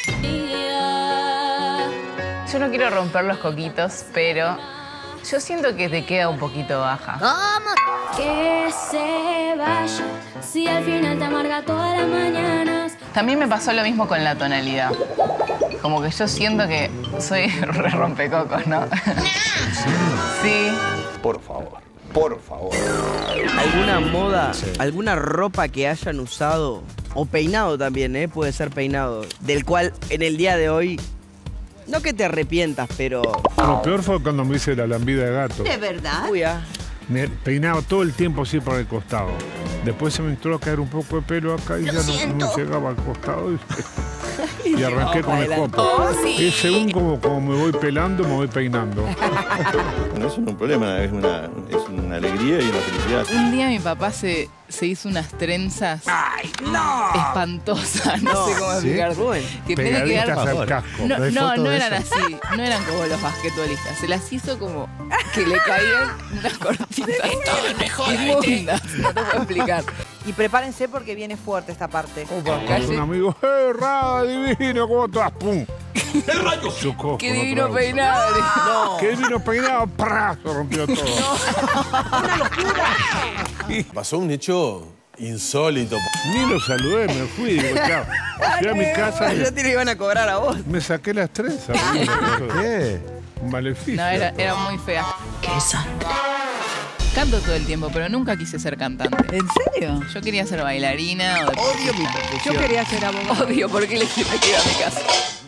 Yo no quiero romper los coquitos, pero yo siento que te queda un poquito baja. ¿Cómo? Que se vaya, si al final te amarga todas las mañanas. También me pasó lo mismo con la tonalidad. Como que yo siento que soy re rompecocos, ¿no? Sí. Por favor. por favor. ¿Alguna moda, alguna ropa que hayan usado, o peinado también, puede ser peinado, del cual en el día de hoy, no que te arrepientas, pero... Lo peor fue cuando me hice la lambida de gato. ¿De verdad? Uy, Me peinaba todo el tiempo así por el costado. Después se me entró a caer un poco de pelo acá y ya no llegaba al costado. Y arranqué con el copo. Y según como me voy pelando, me voy peinando. No es un problema, es una alegría y una felicidad. Un día mi papá se hizo unas trenzas espantosas, no sé cómo explicar. Que tiene que dar al casco. No eran así, no eran como los basquetbolistas. Se las hizo como que le caían unas cortitas inmundas, no te puedo explicar. Y prepárense porque viene fuerte esta parte. Un amigo, Rada, divino, ¿cómo estás? ¡Pum! ¡El rayo! Chocó. ¡Qué divino peinado! No. ¡Qué divino peinado! ¡Pra! Se rompió todo. ¡Una locura! Pasó un hecho insólito. Ni lo saludé, me fui. Digo, chao. Fui a mi casa. Ya te lo iban a cobrar a vos. Me saqué las trenzas. ¿Qué? Un maleficio. No, era muy fea. ¡Qué santa! Canto todo el tiempo, pero nunca quise ser cantante. ¿En serio? Yo quería ser bailarina o deportista. Odio mi profesión. Yo quería ser abogado. Odio, ¿por qué elegí me quedé a mi casa?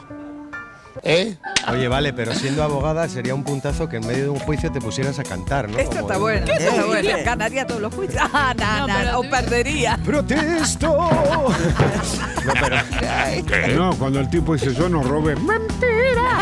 Oye, vale, pero siendo abogada sería un puntazo que en medio de un juicio te pusieras a cantar, ¿no? Esto está bueno. Esto está bueno. Ganaría todos los juicios. O perdería. ¡Protesto! No, pero... No, cuando el tipo dice yo no robé. ¡Mentira!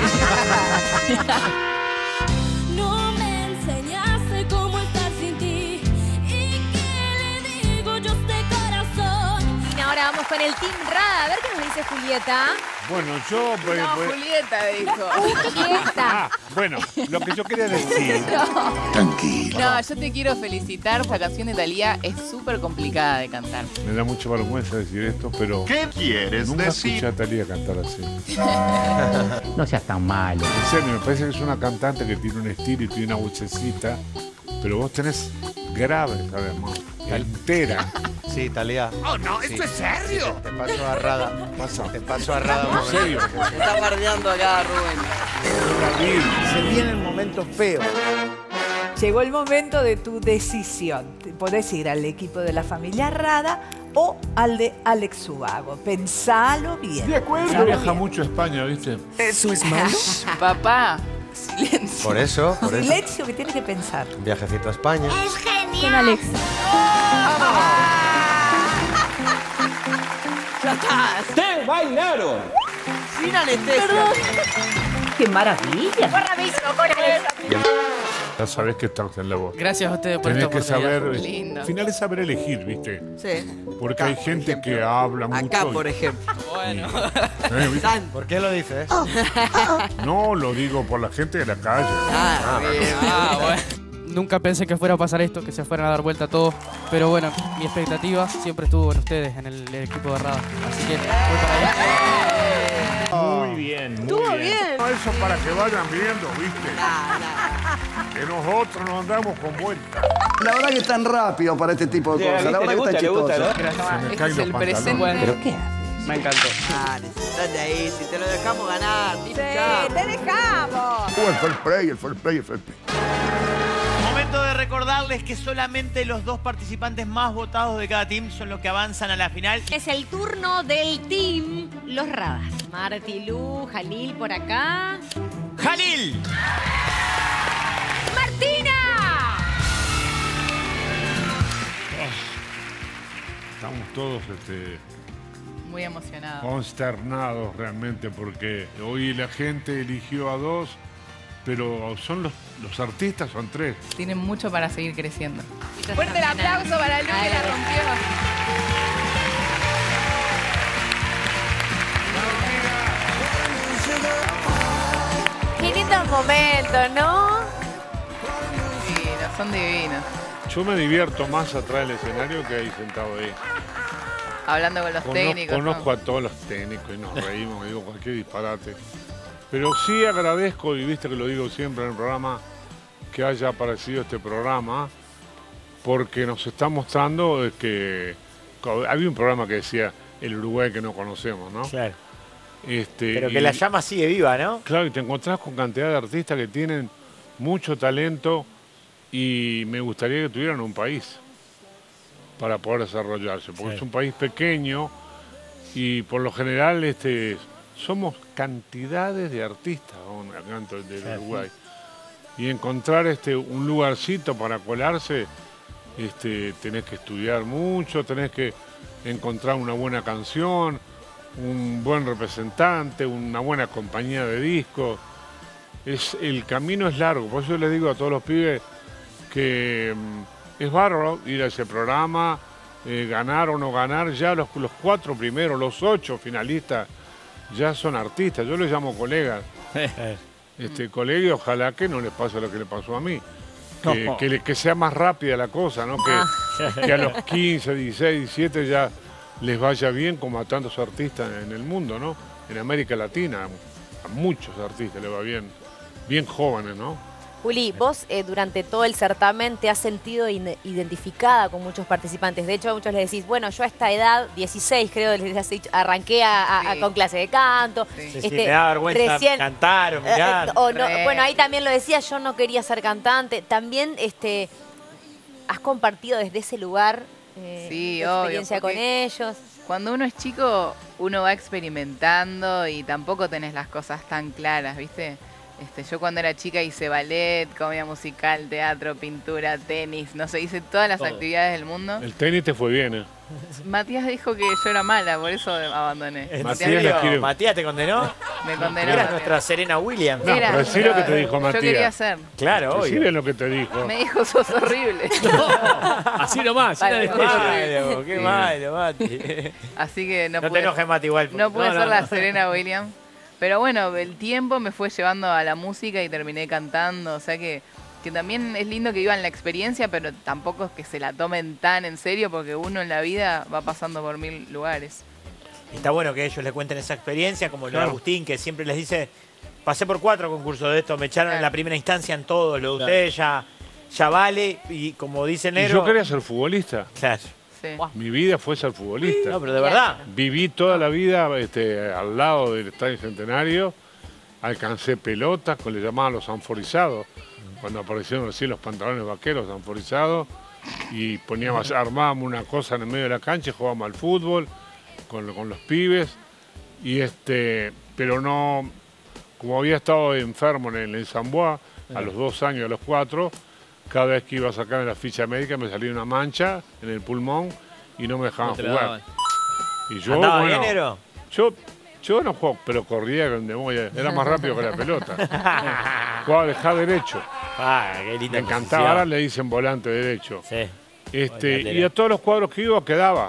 No me enseñaste cómo estar sin ti. ¿Y qué le digo yo de corazón? Y ahora vamos con el Team Rada. A ver qué nos dice Julieta. Bueno, yo... Julieta dijo. Julieta. Bueno, lo que yo quería decir... Tranquilo. No, yo te quiero felicitar. La canción de Thalía es súper complicada de cantar. Me da mucha vergüenza decir esto, pero... ¿Qué quieres nunca decir? escuché a Thalía cantar así. No seas tan malo. En serio, me parece que es una cantante que tiene un estilo y tiene una vocecita, pero vos tenés graves, además, entera. Sí, Thalía. Oh, no, ¿esto es serio? Te paso a Rada. Te paso a Rada. ¿En serio? Se está bardeando acá, Rubén. Se vienen momentos feos. Llegó el momento de tu decisión. Podés ir al equipo de la familia Rada o al de Alex Subago. Pensalo bien. De acuerdo. Ella viaja mucho a España, ¿viste? ¿Eso es malo? Papá, silencio. Por eso. Silencio que tienes que pensar. Un viajecito a España. Es genial. Con Alex. ¡Ya está! ¡Te bailaron! Sin anestesia. ¡Qué maravilla! Ya sabés que estás en la voz. Gracias a ustedes por Tenés esta que saber... oportunidad. Lindo. Al final es saber elegir, ¿viste? Sí. Porque hay gente que habla mucho. Acá, por ejemplo. Bueno. ¿Viste? ¿Por qué lo dices? No, lo digo por la gente de la calle. Bueno. Nunca pensé que fuera a pasar esto, que se fueran a dar vuelta todos. Pero bueno, mi expectativa siempre estuvo en ustedes, en el equipo de Rada. Así que voy para allá. Muy bien, muy Estuvo bien. bien. No, eso para que vayan viendo, ¿viste? Que nosotros nos andamos con vuelta. La verdad que es tan rápido para este tipo de cosas. La verdad que está chistoso. Se me caen los pantalones. ¿Pero qué haces? Me encantó. Dale ahí, si te lo dejamos ganar. Sí, te dejamos. El fair play, el fair play, el fair play. Momento de recordarles que solamente los dos participantes más votados de cada team son los que avanzan a la final. Es el turno del Team Los Radas. Martilú, Jalil por acá. ¡Jalil! ¡Martina! Estamos todos Muy emocionado. consternados realmente porque hoy la gente eligió a dos, pero son los artistas son tres. Tienen mucho para seguir creciendo. Fuerte el aplauso para Lu que la rompió. Qué lindo momento, ¿no? Divinos, son divinos. Yo me divierto más atrás del escenario que ahí sentado ahí. Hablando con los técnicos. Conozco a todos los técnicos y nos reímos, digo cualquier disparate. Pero sí agradezco, y viste que lo digo siempre en el programa, que haya aparecido este programa, porque nos está mostrando que había un programa que decía el Uruguay que no conocemos, ¿no? Claro. Pero que la llama sigue viva, ¿no? Claro, y te encontrás con cantidad de artistas que tienen mucho talento y me gustaría que tuvieran un país para poder desarrollarse, porque es un país pequeño y por lo general somos cantidades de artistas acá del Uruguay. Y encontrar un lugarcito para colarse, tenés que estudiar mucho, tenés que encontrar una buena canción, un buen representante, una buena compañía de discos. El camino es largo, por eso les digo a todos los pibes que es bárbaro ir a ese programa, ganar o no ganar, ya los 4 primeros, los 8 finalistas, ya son artistas, yo les llamo colegas. Colega, ojalá que no les pase lo que le pasó a mí. Que sea más rápida la cosa, ¿no? Que a los 15, 16, 17 ya les vaya bien como a tantos artistas en el mundo, ¿no? En América Latina, a muchos artistas les va bien, bien jóvenes, ¿no? Juli, vos durante todo el certamen te has sentido identificada con muchos participantes. De hecho, a muchos les decís, bueno, yo a esta edad, 16 creo, les has dicho, arranqué con clase de canto. Sí, me da vergüenza cantar o mirar. Bueno, ahí también lo decía, yo no quería ser cantante. También has compartido desde ese lugar tu experiencia con ellos. Cuando uno es chico, uno va experimentando y tampoco tenés las cosas tan claras, ¿viste? Yo cuando era chica hice ballet, comedia musical, teatro, pintura, tenis, no sé, hice todas las actividades del mundo. El tenis te fue bien, ¿eh? Matías dijo que yo era mala, por eso abandoné. ¿Matías te condenó? Me condenó. Era nuestra Serena Williams. No, pero decí lo que te dijo Matías. Yo quería ser. Claro, obvio. Decí lo que te dijo. Me dijo, sos horrible. Así nomás, qué malo, Mati. Así que no te enojes, Mati, igual. No pude ser la Serena Williams. Pero bueno, el tiempo me fue llevando a la música y terminé cantando. O sea que también es lindo que vivan la experiencia, pero tampoco es que se la tomen tan en serio porque uno en la vida va pasando por 1000 lugares. Está bueno que ellos le cuenten esa experiencia, como lo de Agustín, que siempre les dice, pasé por 4 concursos de esto, me echaron en la primera instancia en todos, lo de ustedes ya vale, y como dice Nero... ¿Y yo quería ser futbolista? Claro. Mi vida fue ser futbolista. No, pero de verdad. Viví toda la vida al lado del Estadio Centenario. Alcancé pelotas, le llamaban los anforizados. Cuando aparecieron así los pantalones vaqueros anforizados. Y armábamos una cosa en el medio de la cancha y jugábamos al fútbol con los pibes. Pero no, como había estado enfermo en el Zamboa, a los 2 años, a los 4, cada vez que iba a sacar la ficha médica me salía una mancha en el pulmón y no me dejaban jugar. Y yo, bien, Nero? Yo no juego, pero corría con demonio, era más rápido que la pelota. Jugaba a dejar derecho. Qué linda me encantaba, ahora le dicen volante derecho. Sí. Y a todos los cuadros que iba quedaba.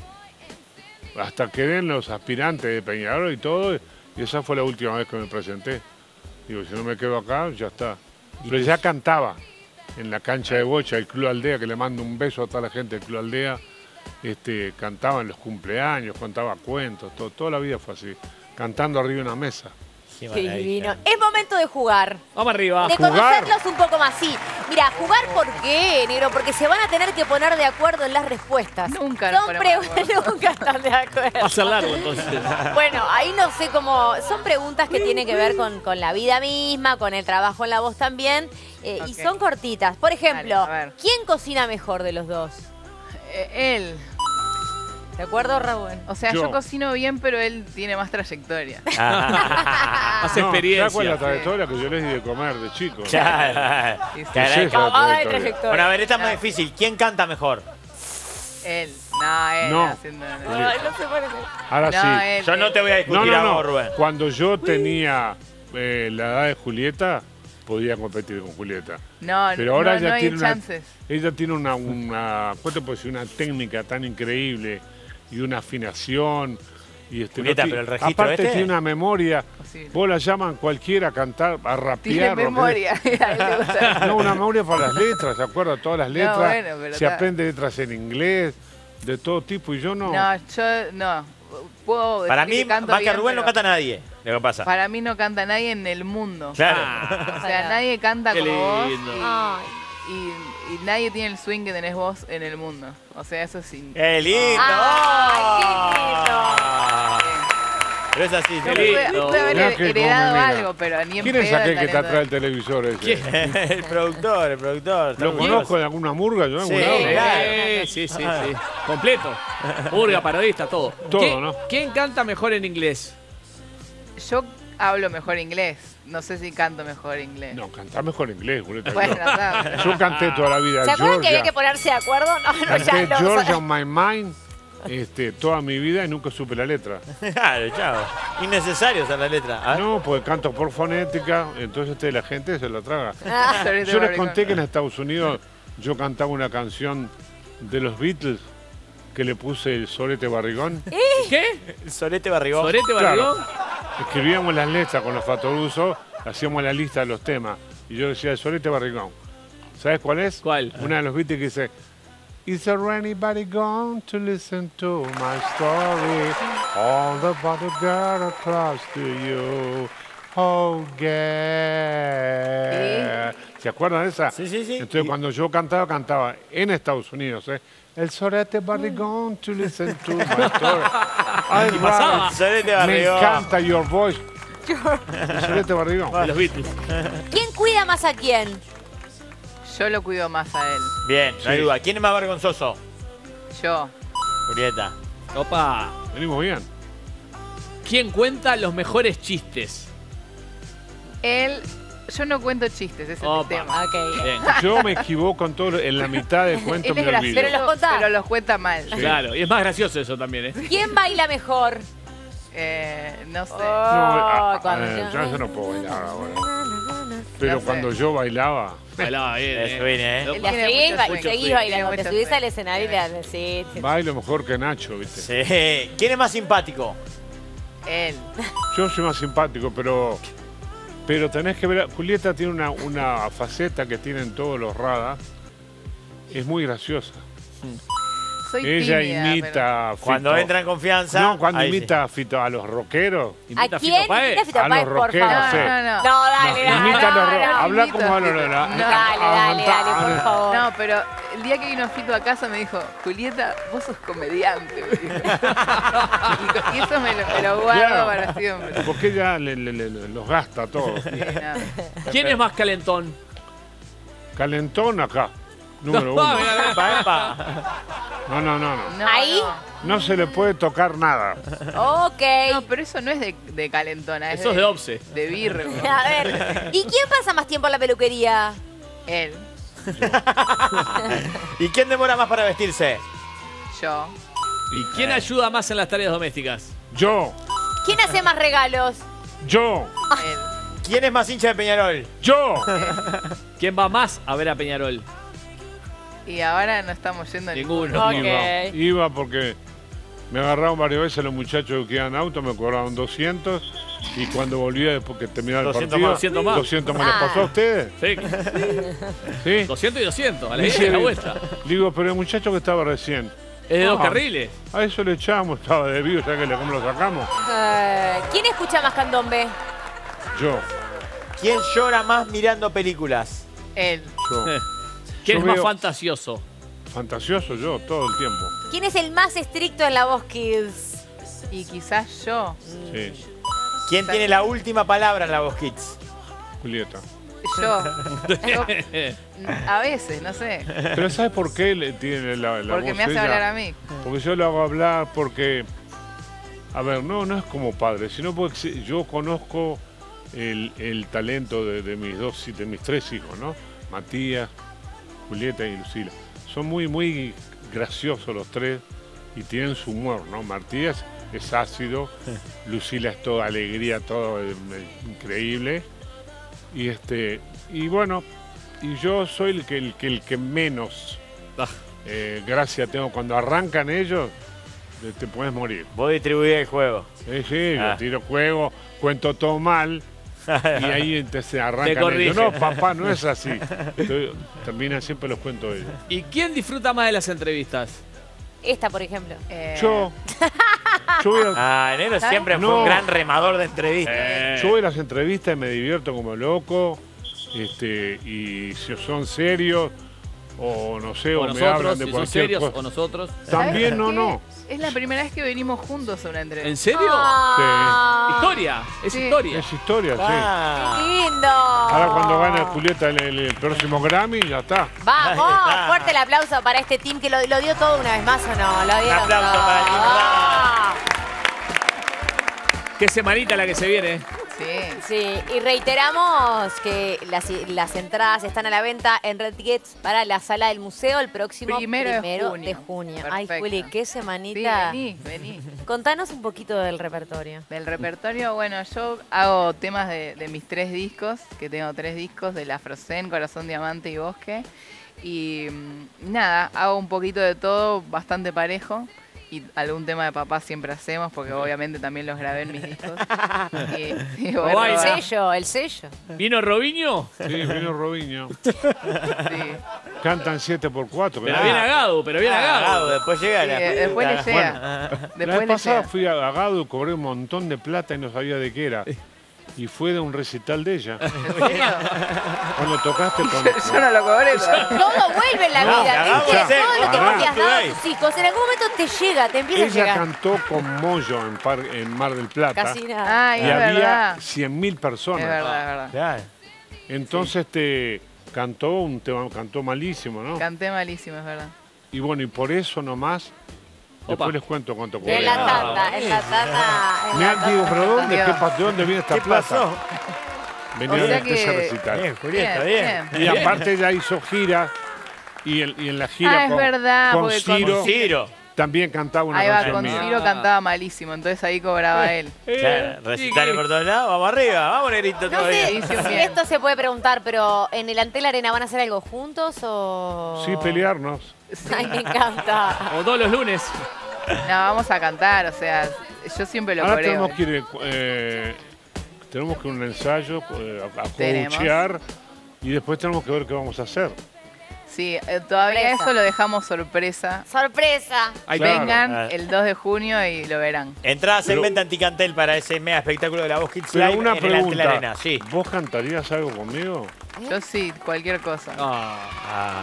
Hasta quedé en los aspirantes de Peñarol y todo, y esa fue la última vez que me presenté. Digo, si no me quedo acá, ya está. Pero ya cantaba en la cancha de bocha, el Club Aldea, que le mando un beso a toda la gente del Club Aldea. Cantaba en los cumpleaños, contaba cuentos, toda la vida fue así, cantando arriba de una mesa. Qué divino. Es momento de jugar. Vamos arriba. De conocerlos un poco más, sí. Mira, jugar ¿por qué, Negro? Porque se van a tener que poner de acuerdo en las respuestas. Nunca nunca están de acuerdo. Va a ser largo, entonces. Bueno, ahí no sé cómo... Son preguntas que tienen que ver con la vida misma, con el trabajo en la voz también. Y son cortitas. Por ejemplo, ¿quién cocina mejor de los dos? Él. ¿De acuerdo, Raúl? O sea, yo cocino bien, pero él tiene más trayectoria. Más experiencia. ¿Sabes la trayectoria que yo les di de comer de chico? Claro. Bueno, a ver, esta es más difícil. ¿Quién canta mejor? Él. No, él. No. No se puede. Ahora sí. Él, yo no te voy a discutir a vos, Rubén. Cuando yo tenía la edad de Julieta, podía competir con Julieta. No, pero ahora no hay chances. Ella tiene una técnica tan increíble y una afinación. Y Julieta, pero el registro aparte tiene una memoria. Vos la llaman cualquiera a cantar, a rapear. Tiene memoria. No, una memoria para las letras, ¿se acuerda? Todas las letras. No, bueno, pero se aprende letras en inglés, de todo tipo, y yo no. No, yo no. Puedo decir para mí, que canto más que bien, Rubén no canta nadie. Lo que pasa. Para mí no canta nadie en el mundo. Claro. O sea, nadie canta Qué como lindo. vos. Y nadie tiene el swing que tenés vos en el mundo. O sea, eso sí. ¡Qué lindo! ¡Ay, qué lindo! Pero es así. No, pude haber Mirá que heredado come, mira. algo, pero ni en ¿Quién es pedo aquel que te talento. atrae el televisor ese? El productor. Está ¿Lo muy conozco de alguna murga? Yo en Sí, algún lado. claro. Sí. Completo. Burga, parodista, todo. Todo, ¿no? ¿Quién canta mejor en inglés? Yo hablo mejor inglés. No sé si canto mejor inglés. No, cantás mejor inglés, Julieta. Bueno, está. Yo canté toda la vida ¿Se acuerdan que había Georgia. que ponerse de acuerdo? No, Canté ya Georgia on My Mind toda mi vida y nunca supe la letra. Claro, chao. Innecesario esa la letra. ¿Ah? No, porque canto por fonética, entonces la gente se lo traga. Ah. Yo les conté que en Estados Unidos yo cantaba una canción de los Beatles que le puse el Sorete Barrigón. ¿Qué? El Sorete Barrigón. ¿Sorete Barrigón? Escribíamos las letras con los Fatorusos, hacíamos la lista de los temas. Y yo decía el Sorete Barrigón. ¿Sabes cuál es? ¿Cuál? Una de los Beatles que dice: Is there anybody gone to listen to my story? All the bodyguard close to you. Oh, yeah. ¿Se acuerdan de esa? Sí. Entonces, cuando yo cantaba en Estados Unidos, El Sorete Barrigón to listen to my story. Ay, ¿Qué pasaba? wow. Sorete Me Barrigón. encanta your voice. El Sorete Barrigón. De los Beatles. ¿Quién cuida más a quién? Yo lo cuido más a él. Bien, no hay duda. ¿Quién es más vergonzoso? Yo. Julieta. Opa. Venimos bien. ¿Quién cuenta los mejores chistes? Él. Yo no cuento chistes, ese es el tema. Bien. Yo me equivoco en la mitad del cuento, Él me es olvido. gracioso, Pero los contá. pero los cuenta mal. Sí. Claro, y es más gracioso eso también, ¿eh? ¿Quién baila mejor? No sé. Yo eso no puedo bailar ahora. Pero No sé. cuando yo bailaba, Bailaba bien, Eso viene, ¿eh? La seguís bailando, te mucho subís swing. al escenario y le haces, sí. bailo mejor que Nacho, ¿viste? Sí. ¿Quién es más simpático? Él. Yo soy más simpático, pero tenés que ver, Julieta tiene una faceta que tienen todos los Rada, es muy graciosa. Soy Ella tímida, imita a Fito. Cuando entra en confianza. No, cuando ahí imita a Fito, a los rockeros. ¿A quién? Imita a Fito A los Páez, por rockeros, favor. sí. No, dale. Imita a los rockeros. no, Habla imito como a habla. Fito. Dale, por favor. No, pero el día que vino Fito a casa me dijo, Julieta, vos sos comediante. Me dijo. y eso me lo guardo Claro. para siempre. Porque ella los gasta a todos. Sí, no. ¿Quién es más calentón? Calentón acá, número uno. No. No, ¿Ahí? No se le puede tocar nada. Ok. No, pero eso no es de calentona, es Eso es de obse. De birre. A ver, ¿y quién pasa más tiempo en la peluquería? Él. ¿Y quién demora más para vestirse? Yo. ¿Y quién ayuda más en las tareas domésticas? Yo. ¿Quién hace más regalos? Yo. Él. ¿Quién es más hincha de Peñarol? Yo. ¿Quién va más a ver a Peñarol? Y ahora no estamos yendo Ninguno. Iba porque me agarraron varias veces los muchachos que iban en auto, me cobraron 200 y cuando volvía después que terminaba el 200 partido, más. 200 más. ¿Les pasó a ustedes? Sí. Sí. 200 y 200, a la Dice, ida y a la vuelta. Digo, pero el muchacho que estaba recién. Es de dos carriles. A eso le echamos, estaba debido, ya que cómo lo sacamos. ¿Quién escucha más candombe? Yo. ¿Quién llora más mirando películas? Él. Yo. ¿Quién Yo es más veo- fantasioso? Fantasioso yo, todo el tiempo. ¿Quién es el más estricto en la voz Kids? Y quizás yo. Sí. ¿Quién tiene la última palabra en la voz Kids? Julieta. Yo. A veces, no sé. Pero ¿sabes por qué le tiene la Porque voz me hace ella? hablar a mí. Porque yo lo hago hablar porque... A ver, no es como padre, sino porque yo conozco el talento de mis tres hijos, ¿no? Matías, Julieta y Lucila. Son muy graciosos los tres y tienen su humor, ¿no? Matías es ácido, Lucila es toda alegría, todo increíble. Y bueno, y yo soy el que menos gracia tengo. Cuando arrancan ellos, te puedes morir. Vos distribuís el juego. Sí, yo tiro juego, cuento todo mal. Y ahí se arrancan ellos. No, papá, no es así. Entonces, terminan siempre los cuentos ellos. ¿Y quién disfruta más de las entrevistas? Esta, por ejemplo. Yo voy Enero siempre fue un gran remador de entrevistas. Yo voy a las entrevistas y me divierto como loco. Y si son serios o no sé, o me nosotros, hablan de si son cualquier serios, cosa. o nosotros. También no. Es la primera vez que venimos juntos a una entrevista. ¿En serio? Historia. Es Sí. historia. Es historia, sí. ¡Qué lindo! Ahora cuando gane Julieta el próximo Grammy, ya está. Vamos, fuerte el aplauso para este team que lo dio todo una vez más, ¿o no? Lo dieron aplauso todo. para el team Ah. Qué semanita la que se viene. Sí, y reiteramos que las entradas están a la venta en Red Tickets para la sala del museo el próximo Primero de junio. Perfecto. Ay, Juli, qué semanita. Sí, vení. Contanos un poquito del repertorio. Del repertorio, bueno, yo hago temas de mis 3 discos, que tengo 3 discos, de La Frozen, Corazón Diamante y Bosque. Y nada, hago un poquito de todo, bastante parejo. Y algún tema de papá siempre hacemos, porque obviamente también los grabé en mis discos. y bueno, el sello. ¿Vino Robinho? Sí, vino Robinho. Cantan 7x4. Pero bien agado, pero bien agado. Después llega la después le llega. La Después vez le pasada llega. fui a Gado y cobré un montón de plata y no sabía de qué era. Y fue de un recital de ella. Cuando tocaste con... Yo no lo cobré. Todo vuelve en la vida. ¿Viste? ya sé. Todo lo que vos le has dado a Pará. tus hijos, en algún momento te llega, te empieza a Ella llegar. cantó con Moyo en Mar del Plata. Casi nada. Ay, y es había verdad. 100.000 personas. Es verdad, es verdad. Entonces cantó un tema, cantó malísimo, ¿no? Canté malísimo, es verdad. Y bueno, y por eso nomás, después les cuento cuánto cobré. En la tanda, en la tanda. Me han dicho, pero ¿de dónde viene esta ¿Qué plata? pasó? Venía O sea de ese que- recital. Bien, Julieta, bien. Y aparte ella hizo gira y en la gira Ah, es verdad, con porque Ciro, también cantaba una Ahí va, canción con mía. Ciro cantaba malísimo, entonces ahí cobraba él. Claro, recitales por todos lados, vamos arriba, vamos negrito No todavía. sé si esto se puede preguntar, pero ¿en el Antel Arena van a hacer algo juntos o...? Sí, pelearnos. Ay, me encanta. O todos los lunes. No, vamos a cantar, o sea, yo siempre lo Ahora coreo. tenemos que ir, tenemos que ir a un ensayo, a Tenemos. coachear y después tenemos que ver qué vamos a hacer. Sí, todavía Sorpresa. eso lo dejamos sorpresa. ¡Sorpresa! Vengan el 2 de junio y lo verán. Entradas en venta Anticantel para ese mega espectáculo de la Voz Kids Pero Live una en el Antel pregunta, Arena. Sí. ¿vos cantarías algo conmigo? Yo sí, cualquier cosa. Ah.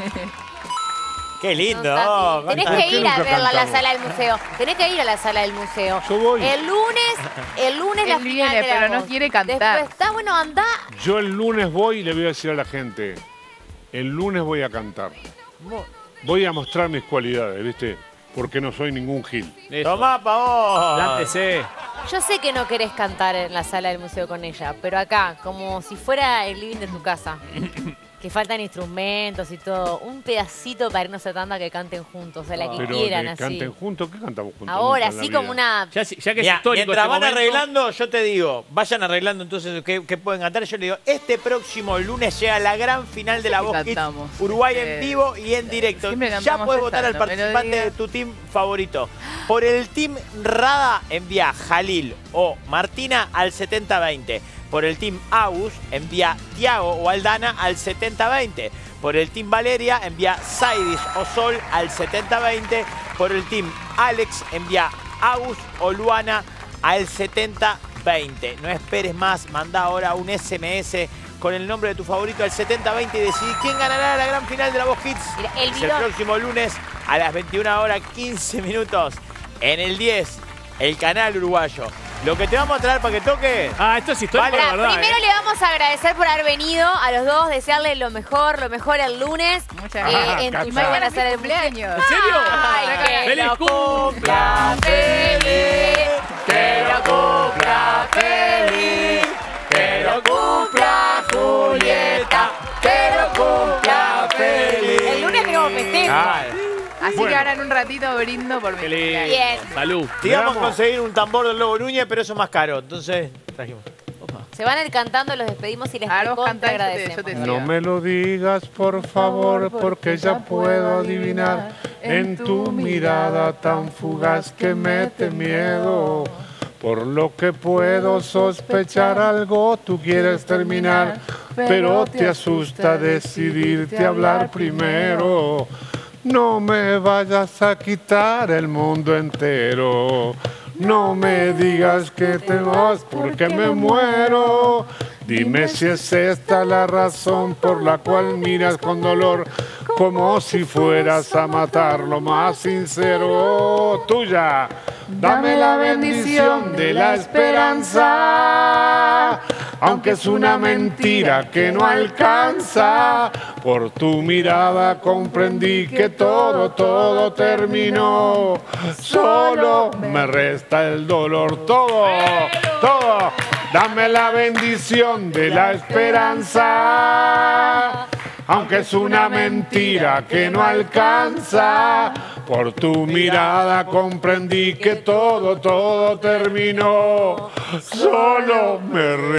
Qué lindo. No, Tenés ¿por que qué ir a nunca verla a la cantamos? sala del museo. Tenés que ir a la sala del museo. Yo voy. El lunes la Él viene, final de la pero no Voz. quiere cantar. Después está bueno, anda. Yo el lunes voy y le voy a decir a la gente, el lunes voy a cantar. Voy a mostrar mis cualidades, ¿viste? Porque no soy ningún gil. Tomá pa' vos. Dántese. Yo sé que no querés cantar en la sala del museo con ella, pero acá, como si fuera el living de tu casa, que faltan instrumentos y todo, un pedacito para irnos a tanda que canten juntos, o sea, la que Pero quieran que así. canten juntos, ¿qué cantamos juntos? Ahora, Nunca en la así vida. como una... Ya que es Mirá, histórico mientras este van momento. arreglando, yo te digo, vayan arreglando entonces qué pueden cantar. Yo le digo, este próximo lunes llega la gran final de la ¿Qué Voz Kids cantamos? Uruguay en vivo y en directo. Siempre Ya cantamos puedes esta, votar al no me lo participante digas. de tu team favorito. Por el team Rada, envía Jalil o Martina al 7020. Por el team Agus, envía Tiago o Aldana al 7020. Por el team Valeria, envía Saidis o Sol al 7020. Por el team Alex, envía Agus o Luana al 7020. No esperes más, manda ahora un SMS con el nombre de tu favorito al 7020 y decidí quién ganará la gran final de la Voz Kids. Mira, el Es el bidón. próximo lunes a las 21h15 en el 10, el canal uruguayo. Lo que te vamos a traer para que toque... Ah, esto es histórico, Pará, la verdad. primero le vamos a agradecer por haber venido a los dos, desearles lo mejor el lunes. Muchas gracias. Y Y mañana mañana será el cumpleaños. ¿En serio? Ay, que ¡Feliz lo cumple! cumpla feliz, que lo cumpla feliz, que lo cumpla Julieta, que lo cumpla feliz. El lunes tenemos festejo. Así Bueno. que ahora en un ratito brindo por mi Qué lindo. cumpleaños. Bien. Salud. Te íbamos a Veamos. conseguir un tambor del Lobo Núñez, pero eso es más caro. Entonces, trajimos. Se van a ir cantando, los despedimos y les Ahora vos recontra cantás, yo te agradecemos. sigo. No me lo digas, por favor, porque ya puedo adivinar en tu mirada tan fugaz que mete miedo. Por lo que puedo sospechar algo, tú quieres terminar, pero te asusta decidirte a hablar primero. No me vayas a quitar el mundo entero. No me digas que te vas porque me muero. Dime si es esta la razón por la cual miras con dolor como si fueras a matar lo más sincero. Tuya, dame la bendición de la esperanza, aunque es una mentira que no alcanza. Por tu mirada comprendí que todo terminó. Solo me resta el dolor, todo. Dame la bendición de la esperanza, aunque es una mentira que no alcanza. Por tu mirada comprendí que todo terminó. Solo me